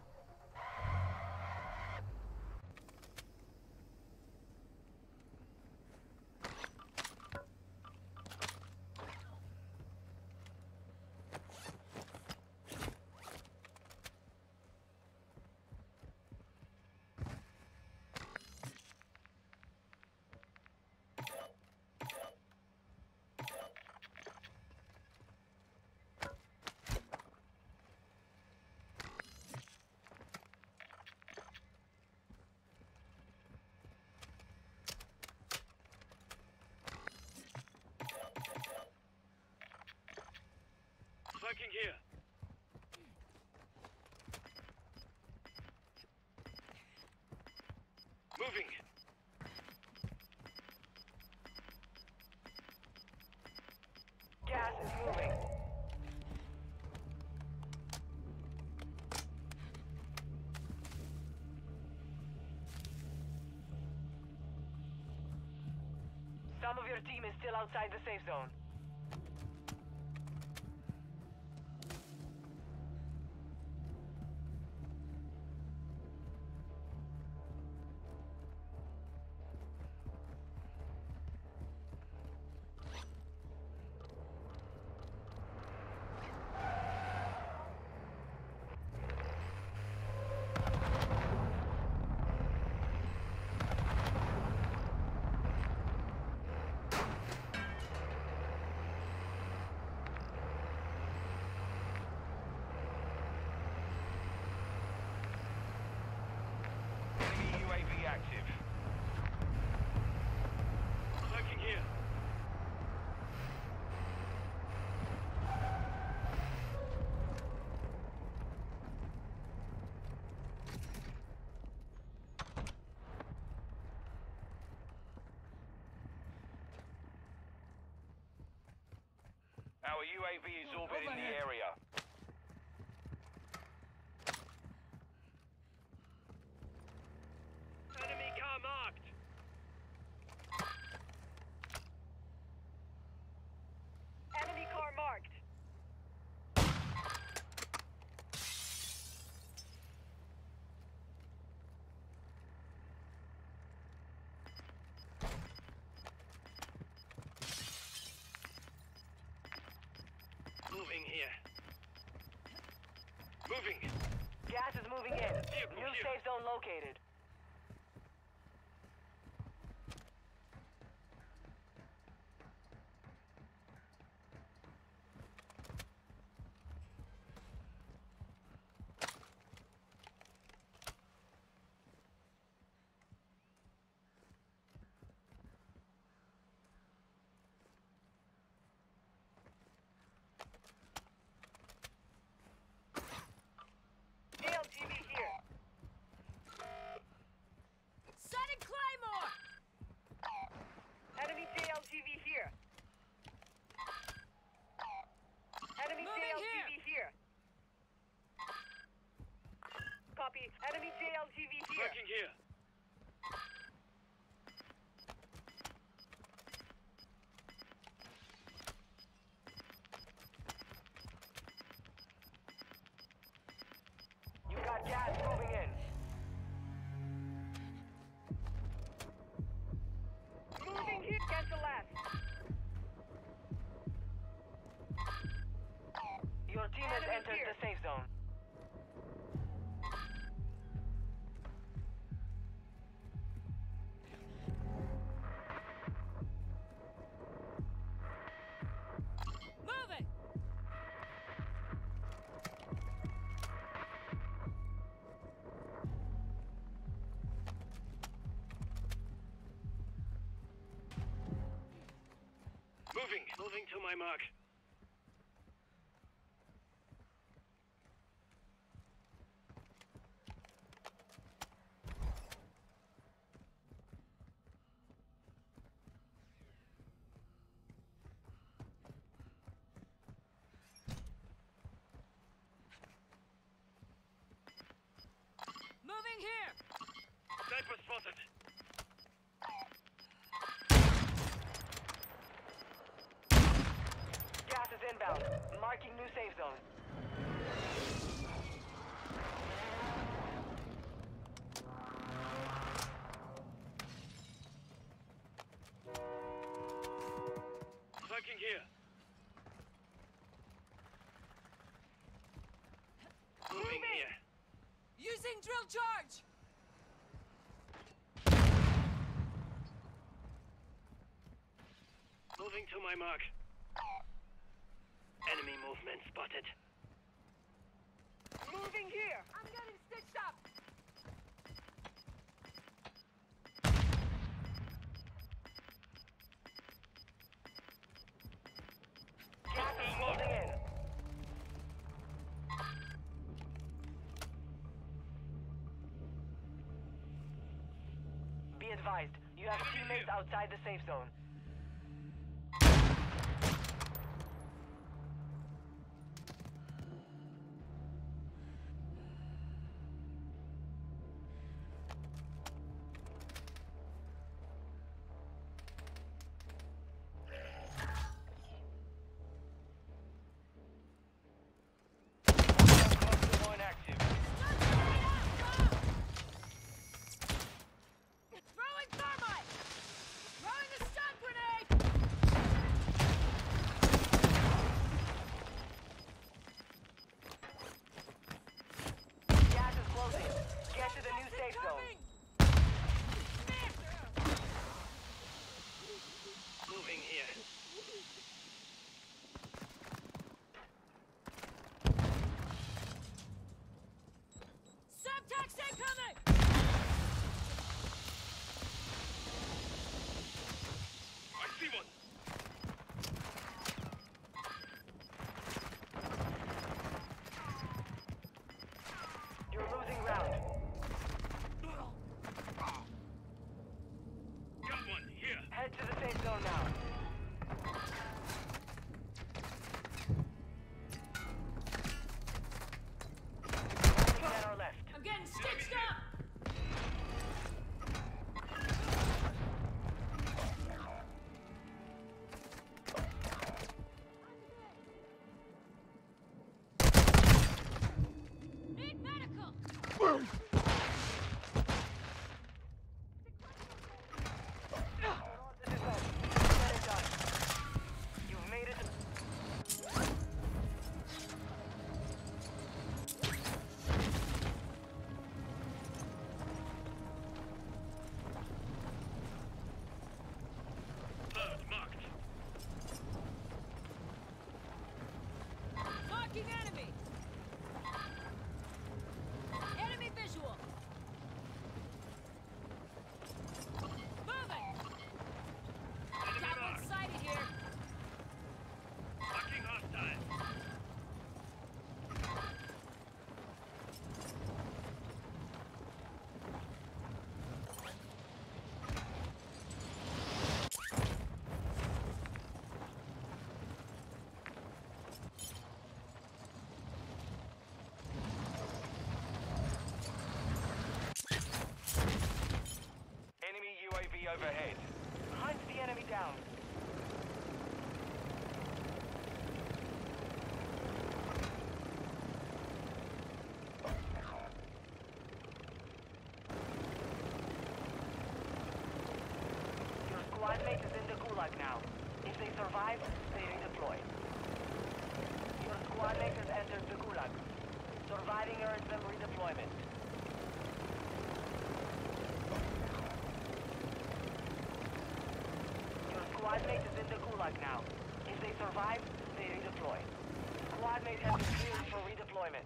Smoking here. Moving. Gas is moving. Some of your team is still outside the safe zone. Enemy U A V active. Smoking here. Our U A V is orbiting the area. Enemy car marked. Enemy car marked. Moving here. Moving. Gas is moving in. Vehicle New here. safe zone located. J L T V here. Setting Claymore! Enemy J L T V here. Enemy Moving J L T V here. Copy. Enemy J L T V here. Smoking here. You got gas moving in. Moving here. Cancel last. Your team has Enemy entered here. the safe zone. Moving! Moving. Moving to my mark. Moving here! Sniper spotted. Gas inbound. Marking new safe zone. Flanking here. Moving here. Using drill charge! Moving to my mark. Enemy movement spotted. Moving here! I'm getting stitched up! Gas is closing in. Be advised, you have teammates outside the safe zone. Cluster line active. Throwing thermite! Throwing a stun grenade! Gas is closing. Get to the new safe zone. Moving here. Subtext incoming! I see one. You're losing ground. Got one here. Head to the safe zone now. Ten are left. I'm getting stitched up! Need medical! This is home. Get it done. You've made it. Third marked. Marking enemy! Enemy visual! Moving! Enemy Got one marked. sighted here! Marking hostile. Enemy U A V overhead. Hunt the enemy down. Your squad mate is in the gulag now. If they survive, they redeploy. Your squad mate has entered the gulag. Surviving earns them redeployment. Your squad mate is in the gulag now. If they survive, they redeploy. Squad mate has been cleared for redeployment.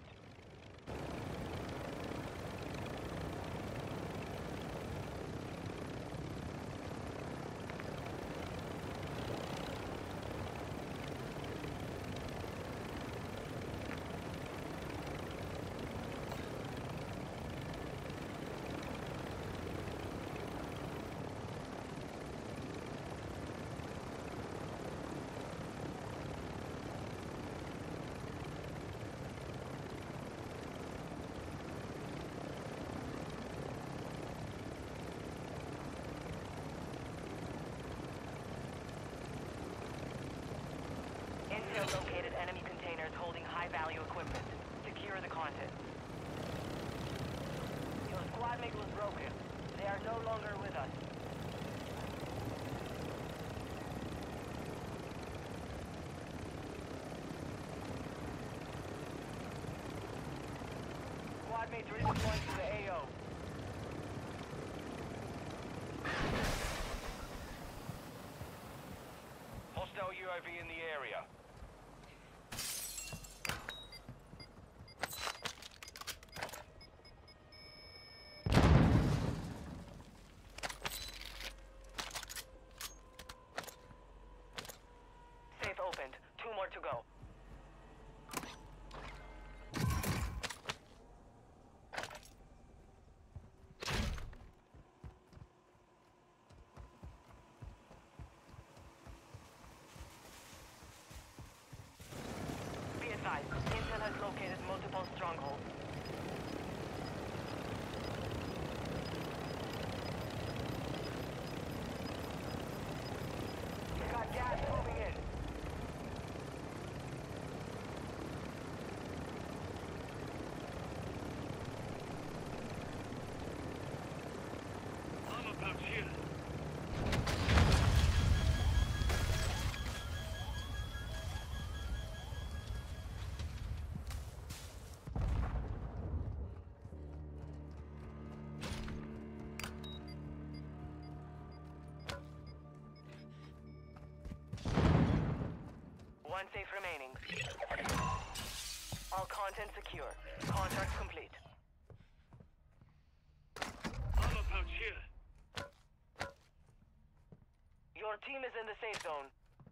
Intel located high-value equipment. Secure the content. Your squad mate was broken. They are no longer with us. Squad mates redeploying to the A O. Hostile U A V in the area. Safe opened. Two more to go. Be advised, Intel has located multiple strongholds. We got gas moving in. Armor pouch here. One safe remaining. All content secure. Contract complete. Armor pouch here. Your team is in the safe zone.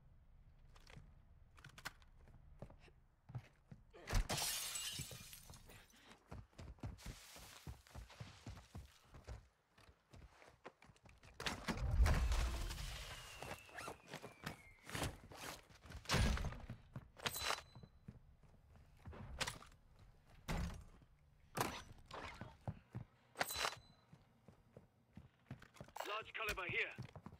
Large caliber here.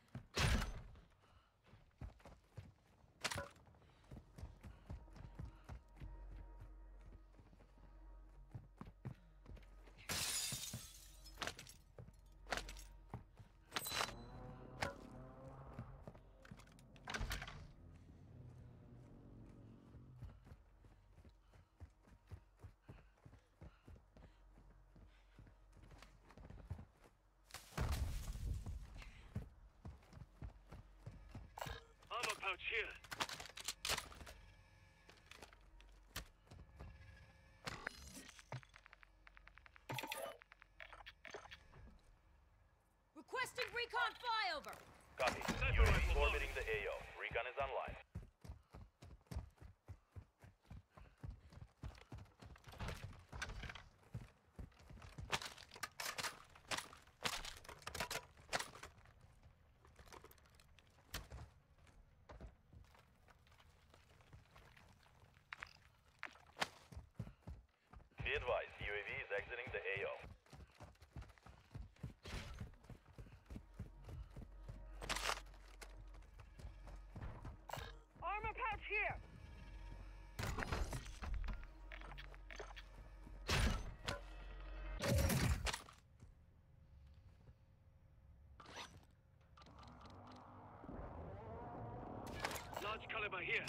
Armor pouch here. Requesting recon flyover. Copy. U A V orbiting the A O. Recon is online. Be advised, U A V is exiting the A O. Armor pouch here! Large caliber here.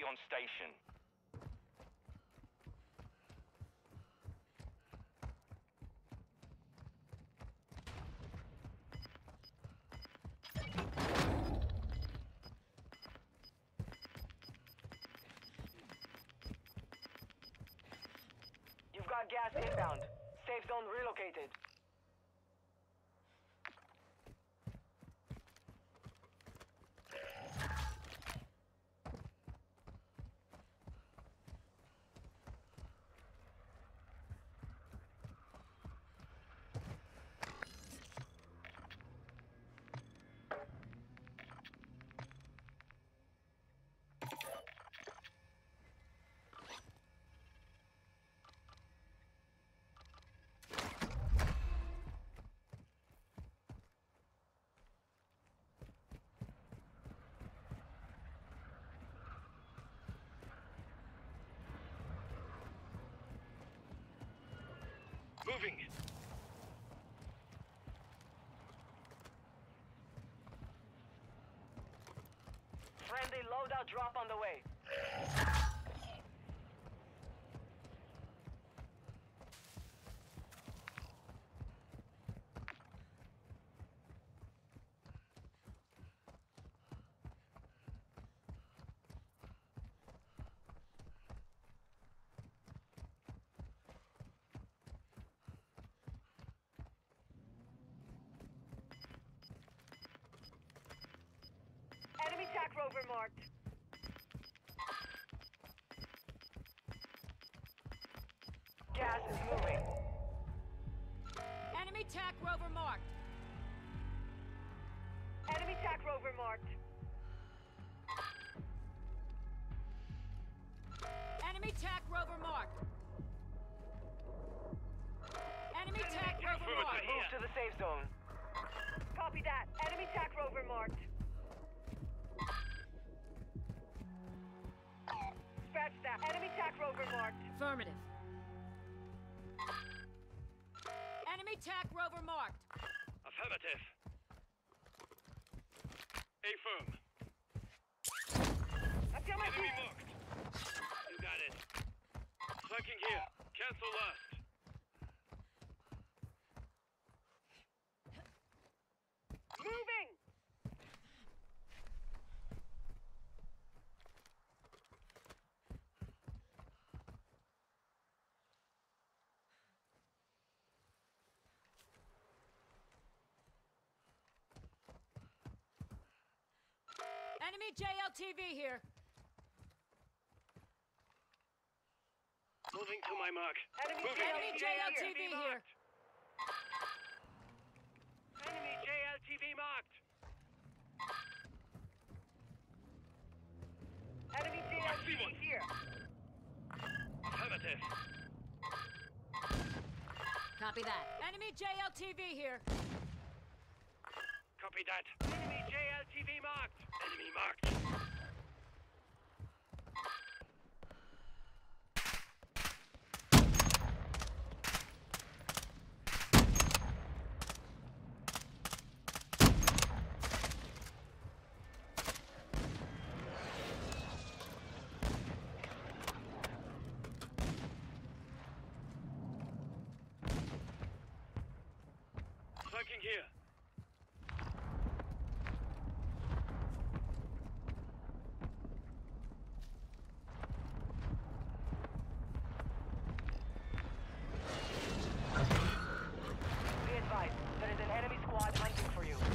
on station. You've got gas inbound. Safe zone relocated. Moving. Friendly loadout drop on the way. Enemy tac rover marked. Gas is moving. Enemy tac rover marked. Enemy tac rover marked. Enemy tac rover marked. Enemy tac rover marked. Move to the safe zone. Copy that. Enemy tac rover marked. Scratch that. Enemy tac rover marked. Affirmative. Enemy tac rover marked. Affirmative. A firm. I feel my Enemy feet. marked. You got it. Tracking here. Cancel last. Moving! Enemy J L T V here. Moving to my mark. Enemy Moving. Enemy J L T V here. Enemy J L T V marked. Enemy J L T V here. Affirmative. Copy that. Enemy J L T V here. Copy that. Enemy J L T V marked. Enemy marked. Tracking here. Be advised, there is an enemy squad hunting for you.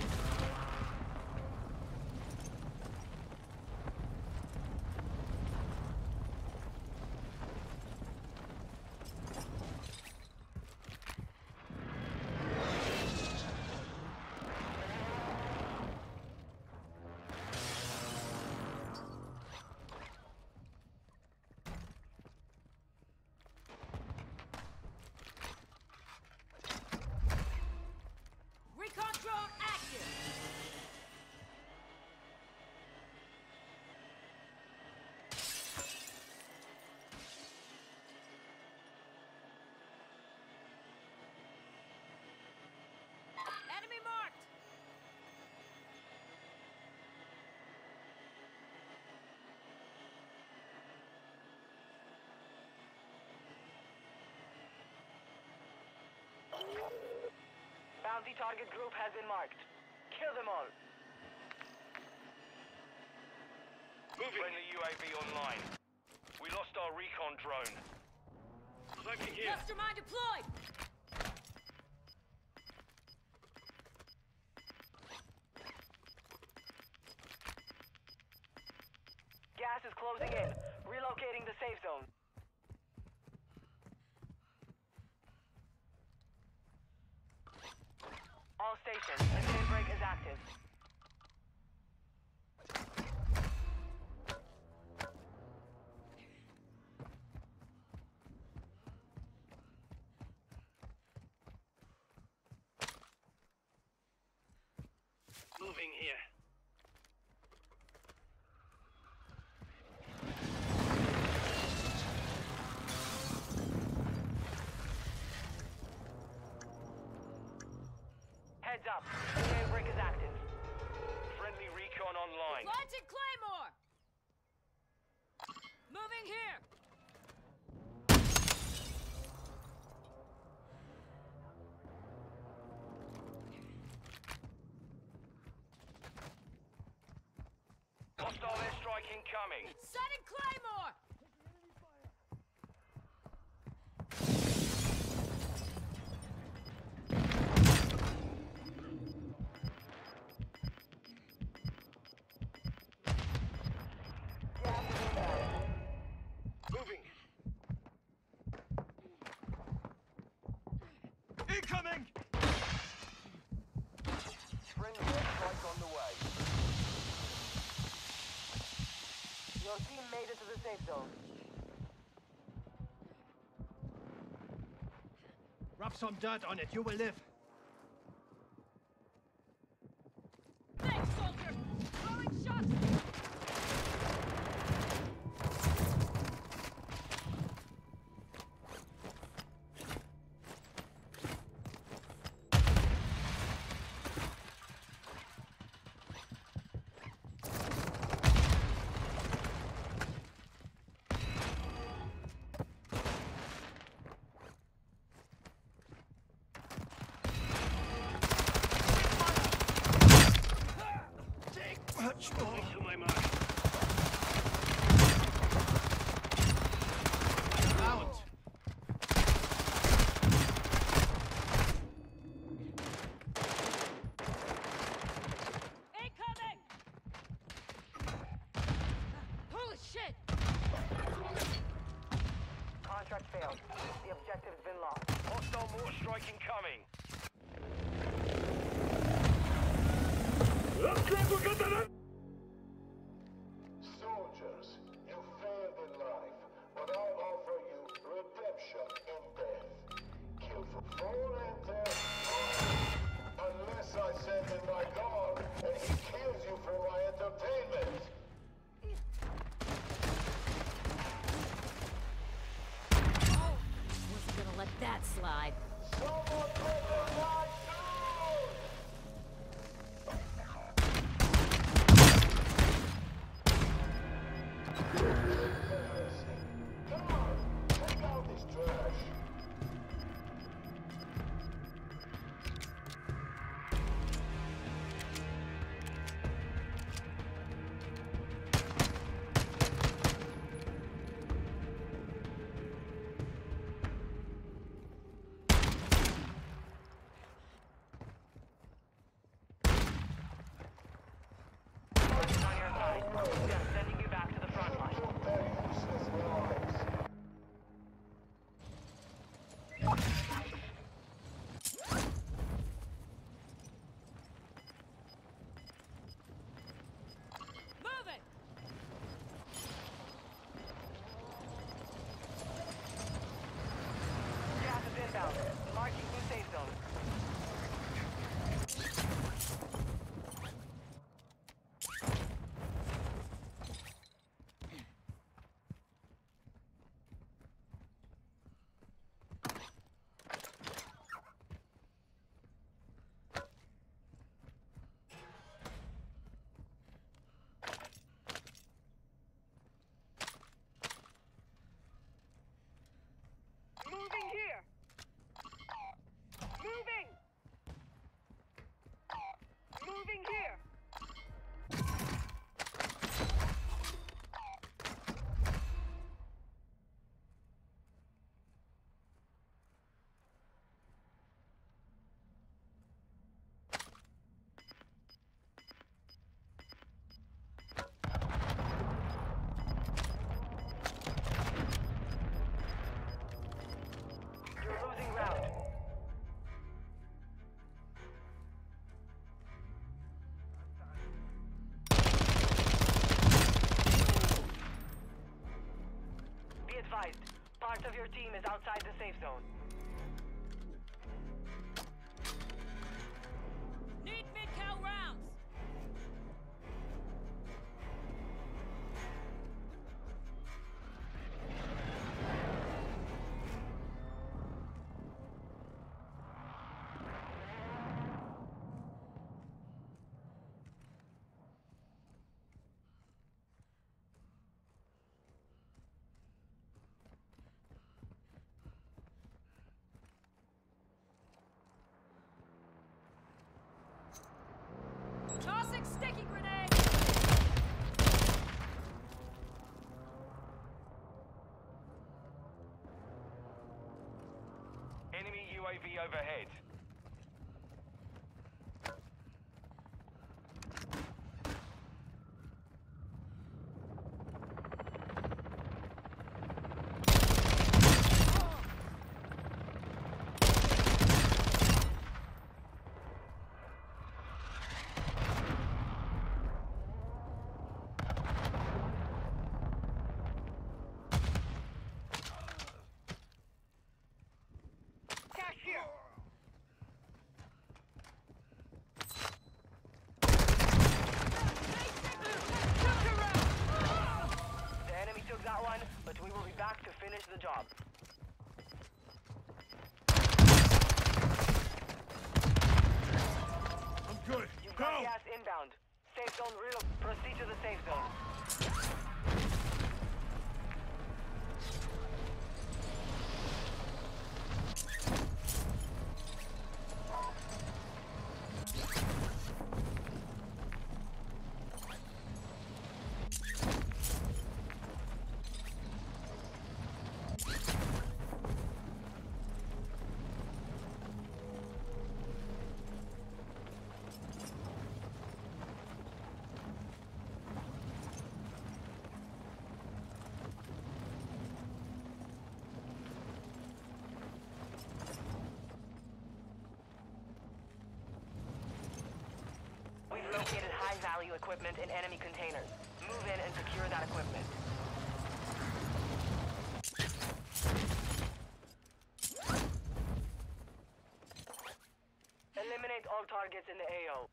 Bounty target group has been marked. Kill them all. Friendly U A V online. We lost our recon drone. Clocking here. Cluster mine deployed! Gas is closing in. Relocating the safe zone. All stations, escape brake is active. Moving here. Heads up. Escape brake is active. Friendly recon online. Planted Claymore! Moving here! Hostile airstrike incoming. Setting Claymore! Moving. Incoming! Friendly airstrike on the way. Your team made it to the safe zone. Rub some dirt on it, you will live. Thanks, soldier! Throwing shots! Much more. To my mark. Out. Incoming! Holy shit! Contract failed. The objective's been lost. Hostile mortar strike incoming. Soldiers, you failed in life, but I'll offer you redemption in death. Kill for four enter, unless I send in my dog and he kills you for my entertainment. Wasn't gonna let that slide. Someone bring the light down! your team is outside the safe zone. Need mid-cal rounds. Tossing sticky grenade! Enemy U A V overhead. The enemy took that one, but we will be back to finish the job. I'm good. You've Go! got gas inbound. Safe zone real. Proceed to the safe zone. We've located high-value equipment in enemy containers. Move in and secure that equipment. Eliminate all targets in the A O.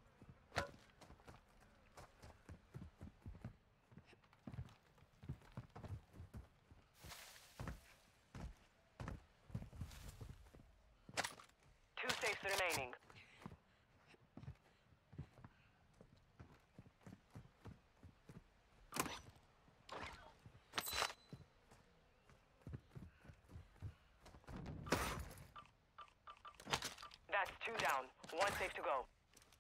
Two safes remaining. That's two down. One safe to go.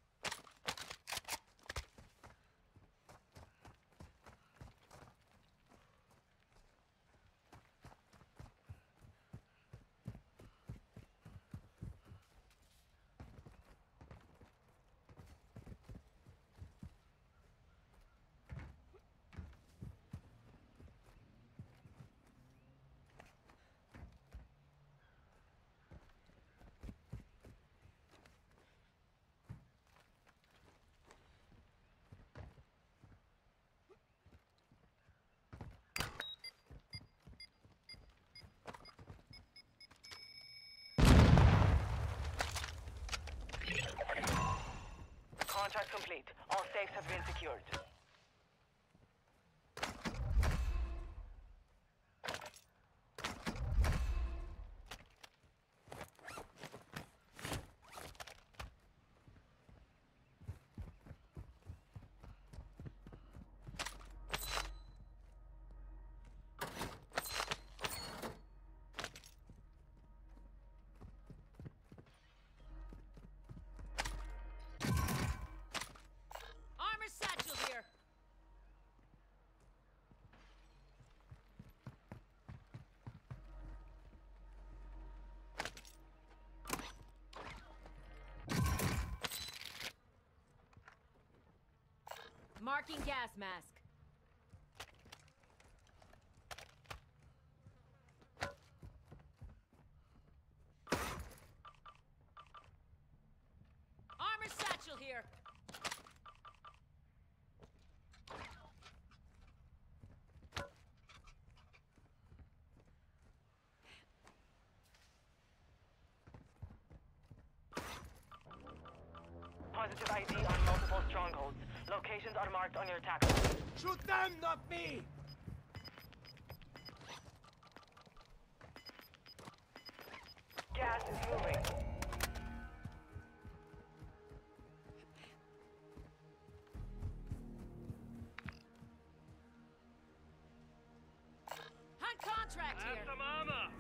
Contract complete. All safes have been secured. Armor satchel here. Marking gas mask. Armor satchel here. positive I D on multiple strongholds. Locations are marked on your attack map. Shoot them, not me! Gas is moving. Hunt contract Have here. some armor.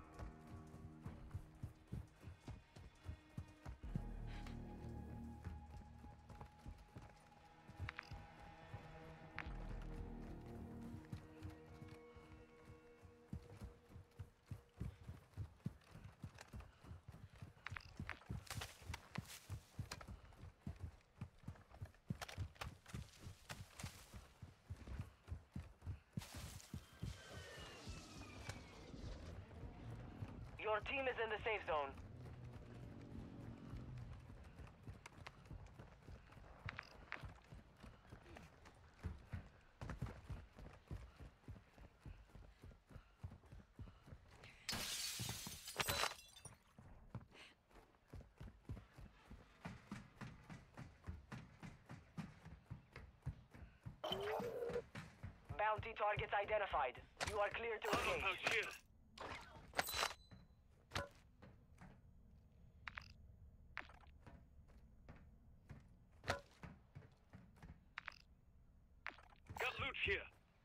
Your team is in the safe zone. Bounty targets identified. You are clear to Armor engage. pouch here. Got loot here.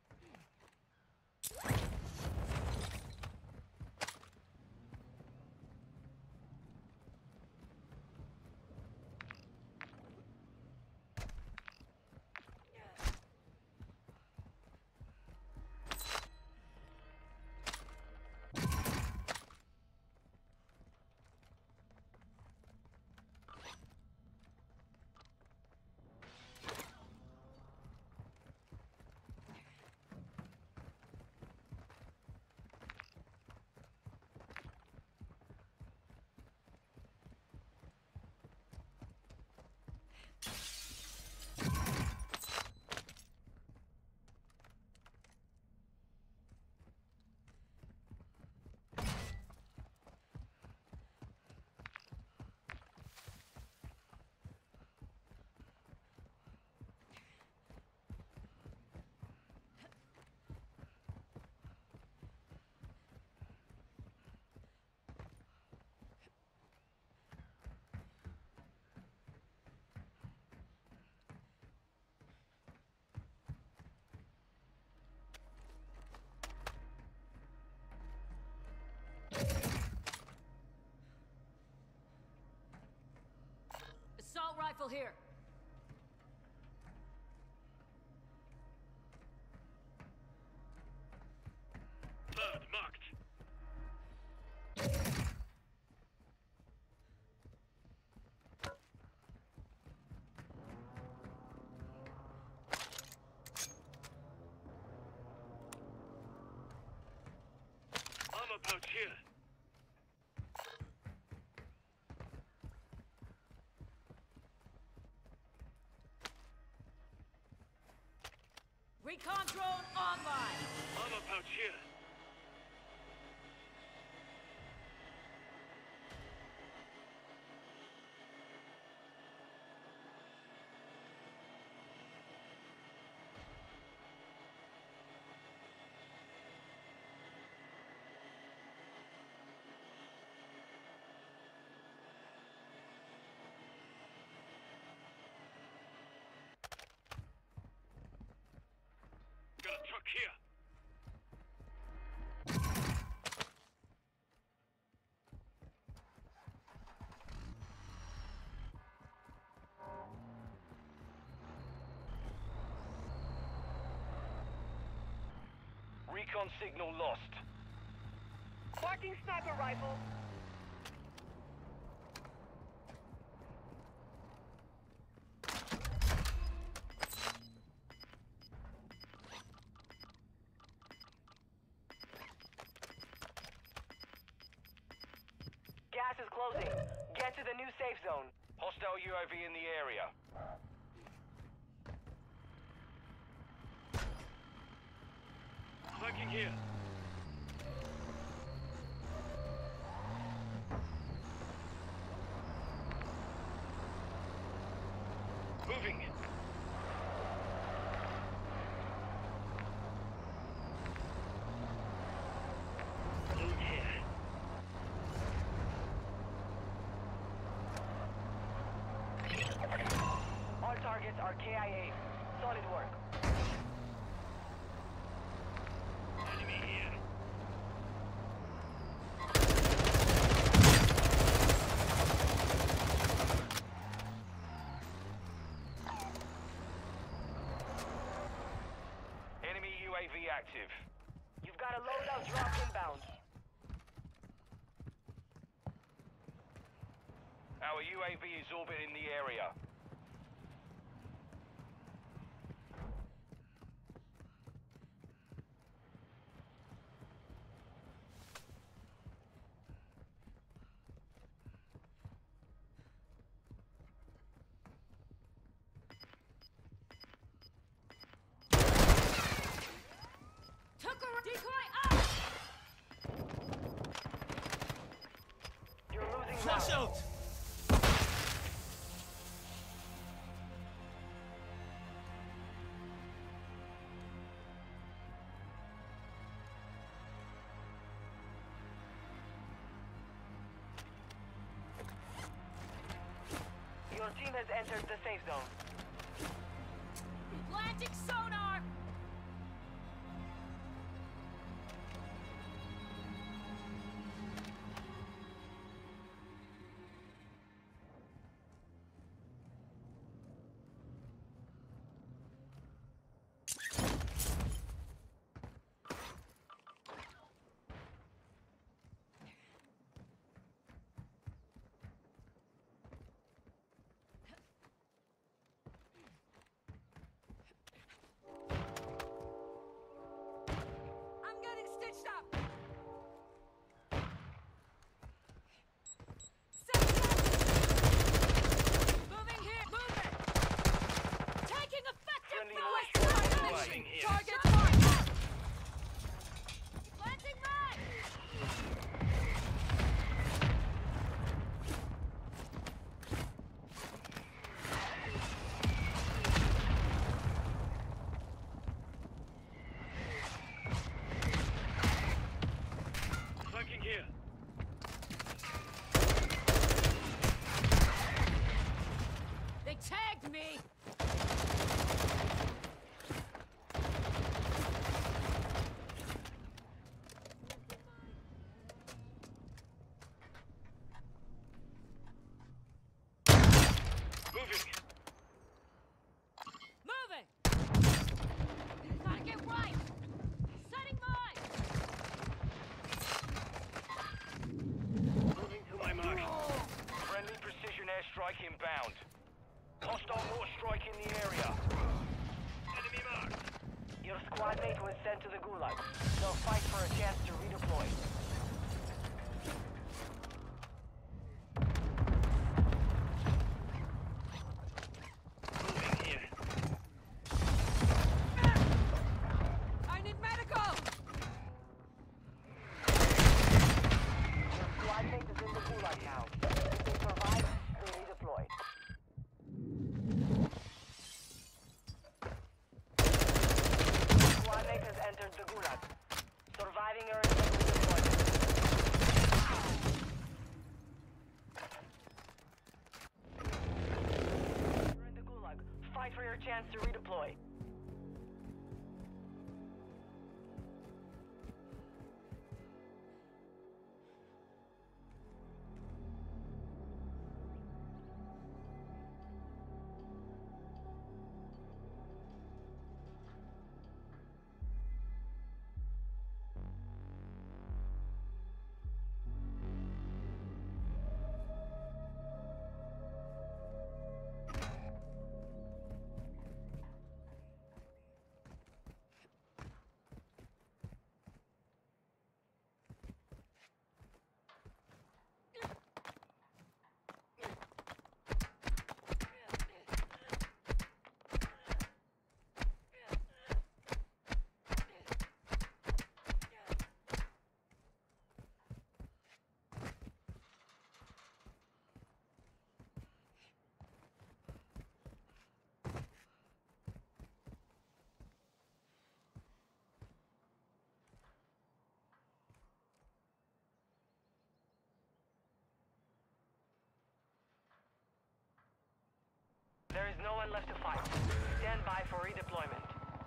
Assault rifle here. Bird marked. Armor pouch here. Recon drone online. Armor pouch here. Got a truck here. Recon signal lost. Marking sniper rifle. Gas is closing. Get to the new safe zone. Hostile U A V in the area. Smoking here. All targets are K I A. Solid work. Enemy here. Enemy U A V active. You've got a loadout drop inbound. Our U A V is orbiting the area. Took a decoy out! You're losing Flash ground. out! Your team has entered the safe zone. Planting sonar! I'm getting stitched up! Moving here! Moving! Taking effective Friendly noise! strike Target away. mission! Target marked! Planting mine! Flanking here. They tagged me! Moving. Moving! Gotta get right! Setting mine! Moving to my mark. Friendly precision airstrike inbound. Hostile mortar strike in the area. Enemy marked. Your squad mate was sent to the gulag. They'll fight for a chance to redeploy. Moving here. I need medical! Your squad mate is in the gulag now. If they survive, they redeploy. Squad mate has entered the gulag. Surviving earns them redeployment. You're in the gulag. Fight for your chance to redeploy. one left to fight. Stand by for redeployment.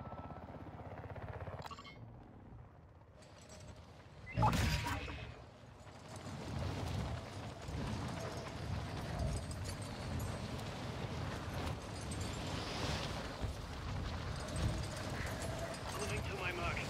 Moving to my mark.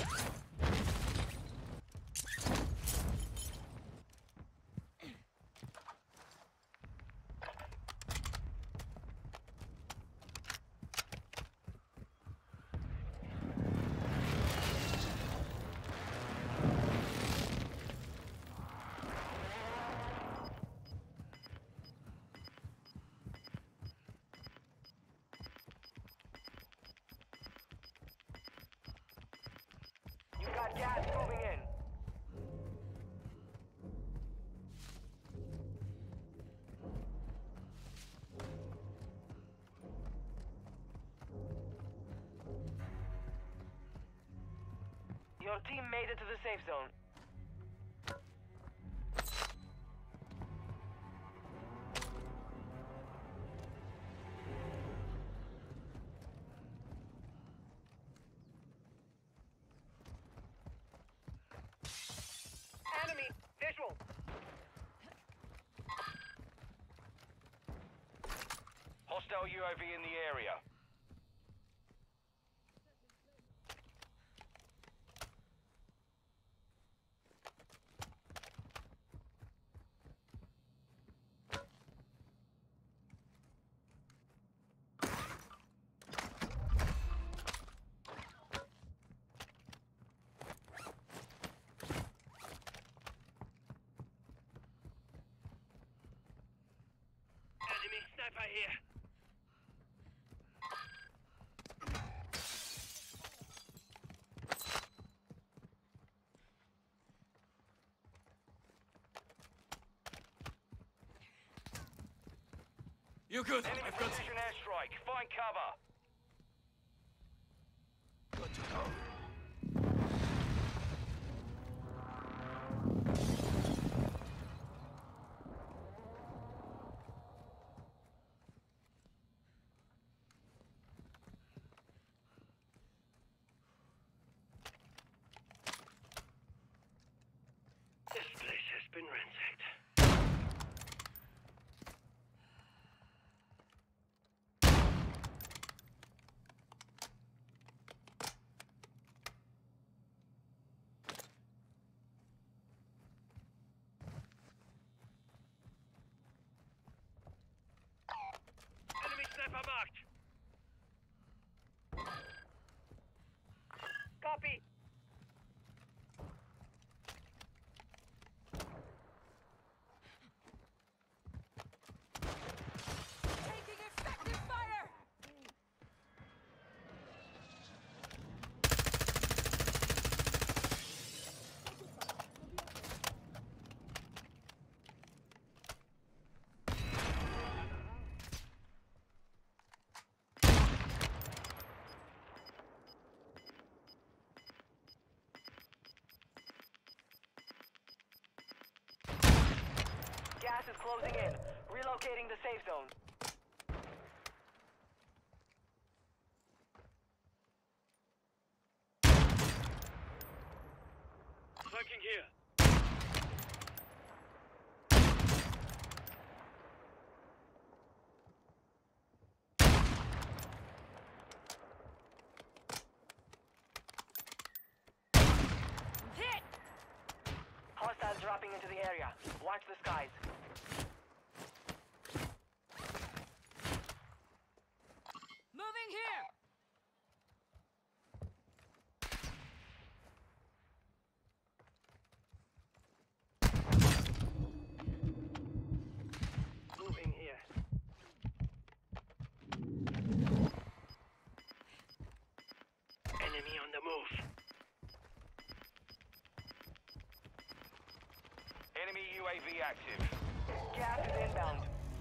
You've got gas moving in. Your team made it to the safe zone. Enemy visual. Hostile U A V in the area. Enemy sniper here. You good? Enemy I've got precision airstrike. Find cover. good to go. This place has been ransacked. Enemy sniper marked. Copy. Taking effective fire! Gas is closing in. Relocating the safe zone. Flanking here. Hit! Hostiles dropping into the area. Watch the skies. Moving here! Moving here. Enemy on the move. Enemy U A V active. Gas is inbound.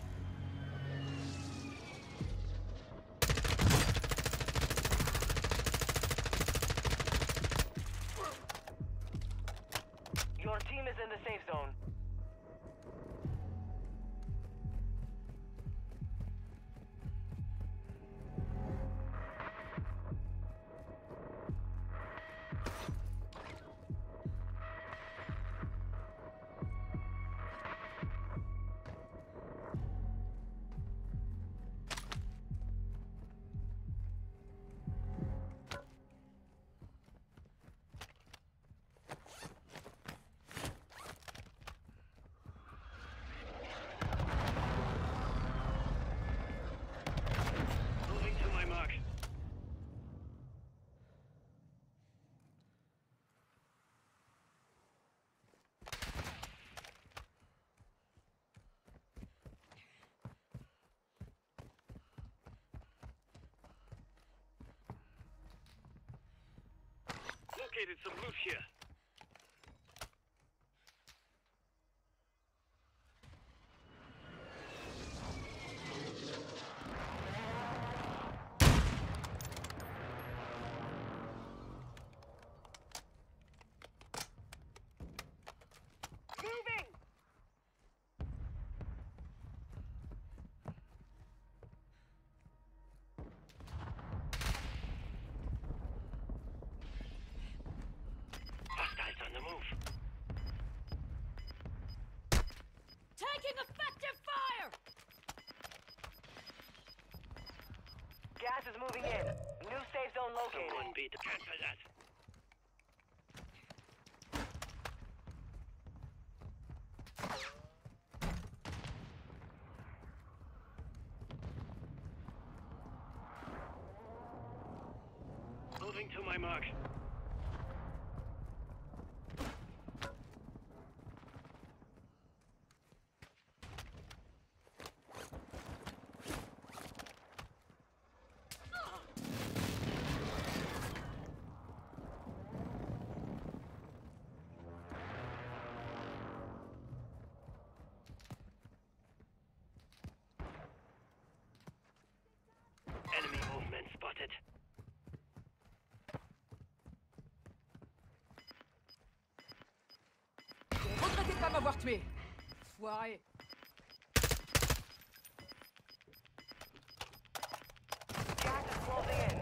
Your team is in the safe zone. located some loot here. Moving! Hostiles on the move. Taking effective fire! Gas is moving in. New safe zone located. Someone beat the cancel that. Moving to my mark. Enemy movement spotted. Regrettez pas m'avoir tué. Foiré. Gas is closing in.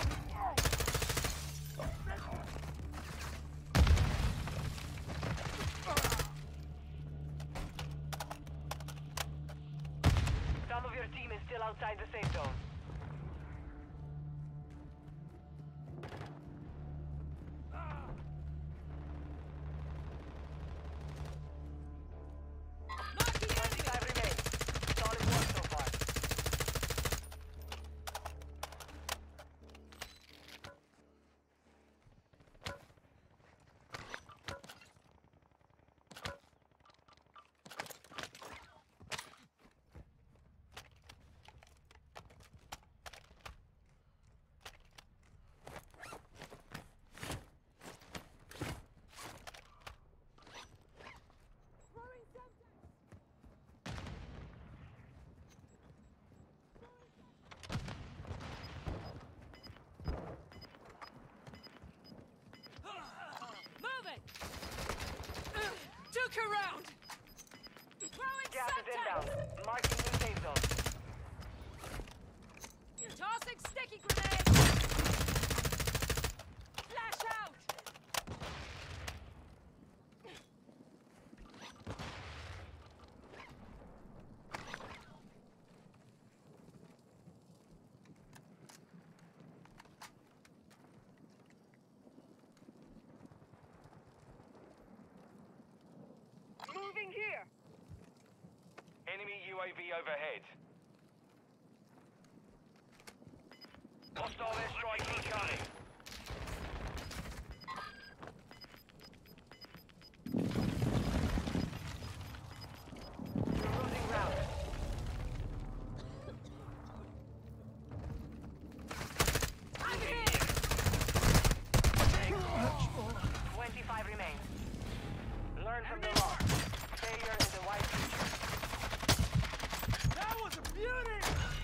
Some of your team is still outside the safe zone. Marking enemy! twenty-five remain. Solid work so far. Moving! Duke around! Throwing Gas is inbound. subtext! Marking new safe zone. Tossing sticky grenade! Flash out! Moving here. Enemy U A V overhead. Hostile airstrike incoming. You're losing ground. I'm hit! twenty-five remain. Learn from the loss. Failure is a wise future. That was a beauty!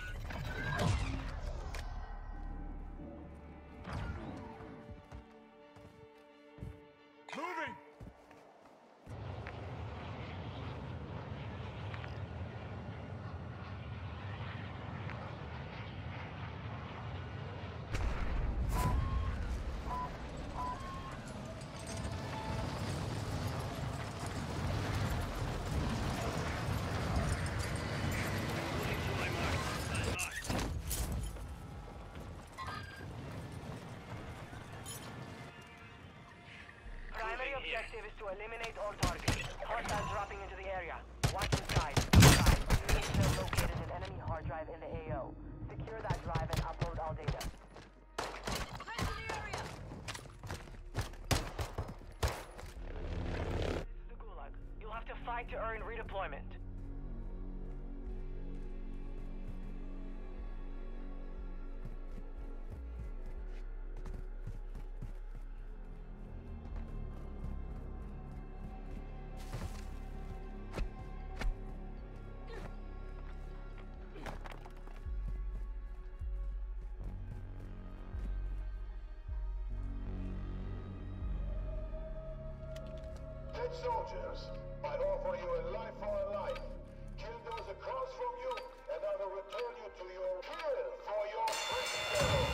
Moving! Moving to my mark. I'm marked. Primary Moving here. objective is to eliminate all targets. Hostiles dropping into the area. Watch the skies. Inside. Intel located an enemy hard drive in the A O. Secure that drive and upload all data. Head to the area! This is the Gulag. You'll have to fight to earn redeployment. soldiers, I'd offer you a life for a life. Kill those across from you, and I will return you to your kill for your freedom.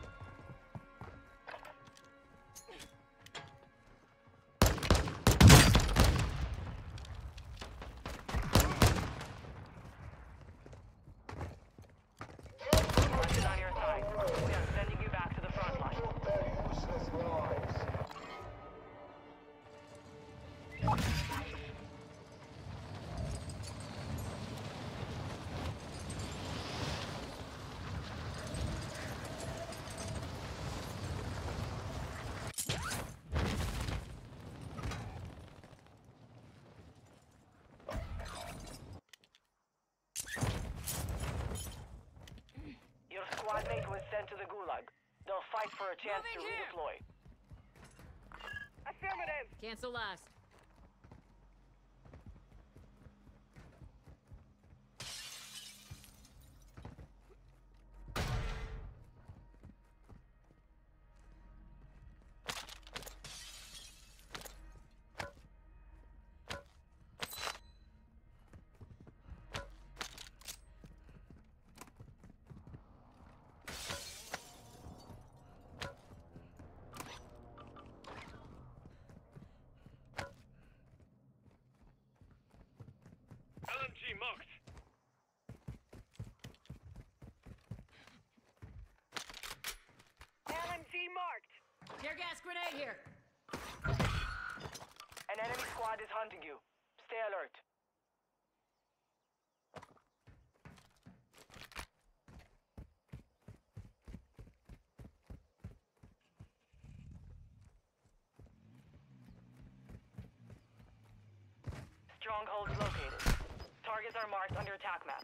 Watch it on your side. We are sending you back to the front line. Took their useless lives. Your squad mate was sent to the gulag. They'll fight for a chance Moving to here. redeploy. Affirmative. Cancel last. L M G marked. L M G marked. Tear gas grenade here. An enemy squad is hunting you. Stay alert. Strongholds located. Targets are marked on your attack map.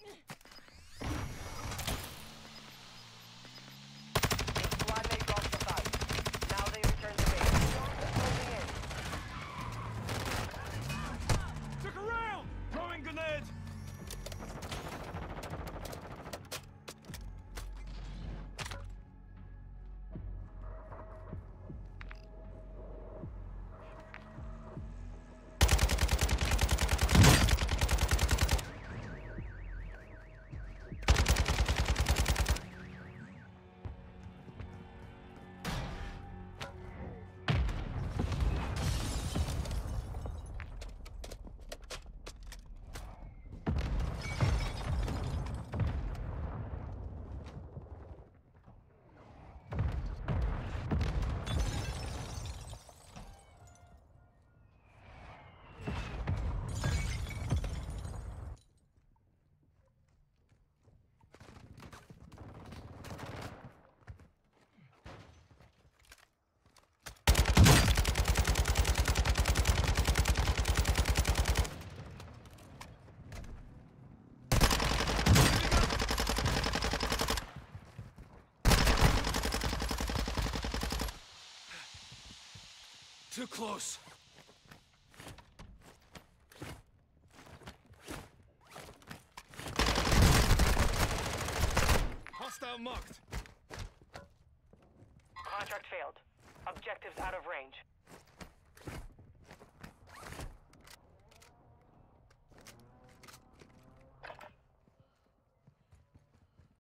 Your squad mate lost the fight. Now they return to base. Closing in. Took a round! Throwing grenade! Too close. Hostile marked. Contract failed. Objectives out of range.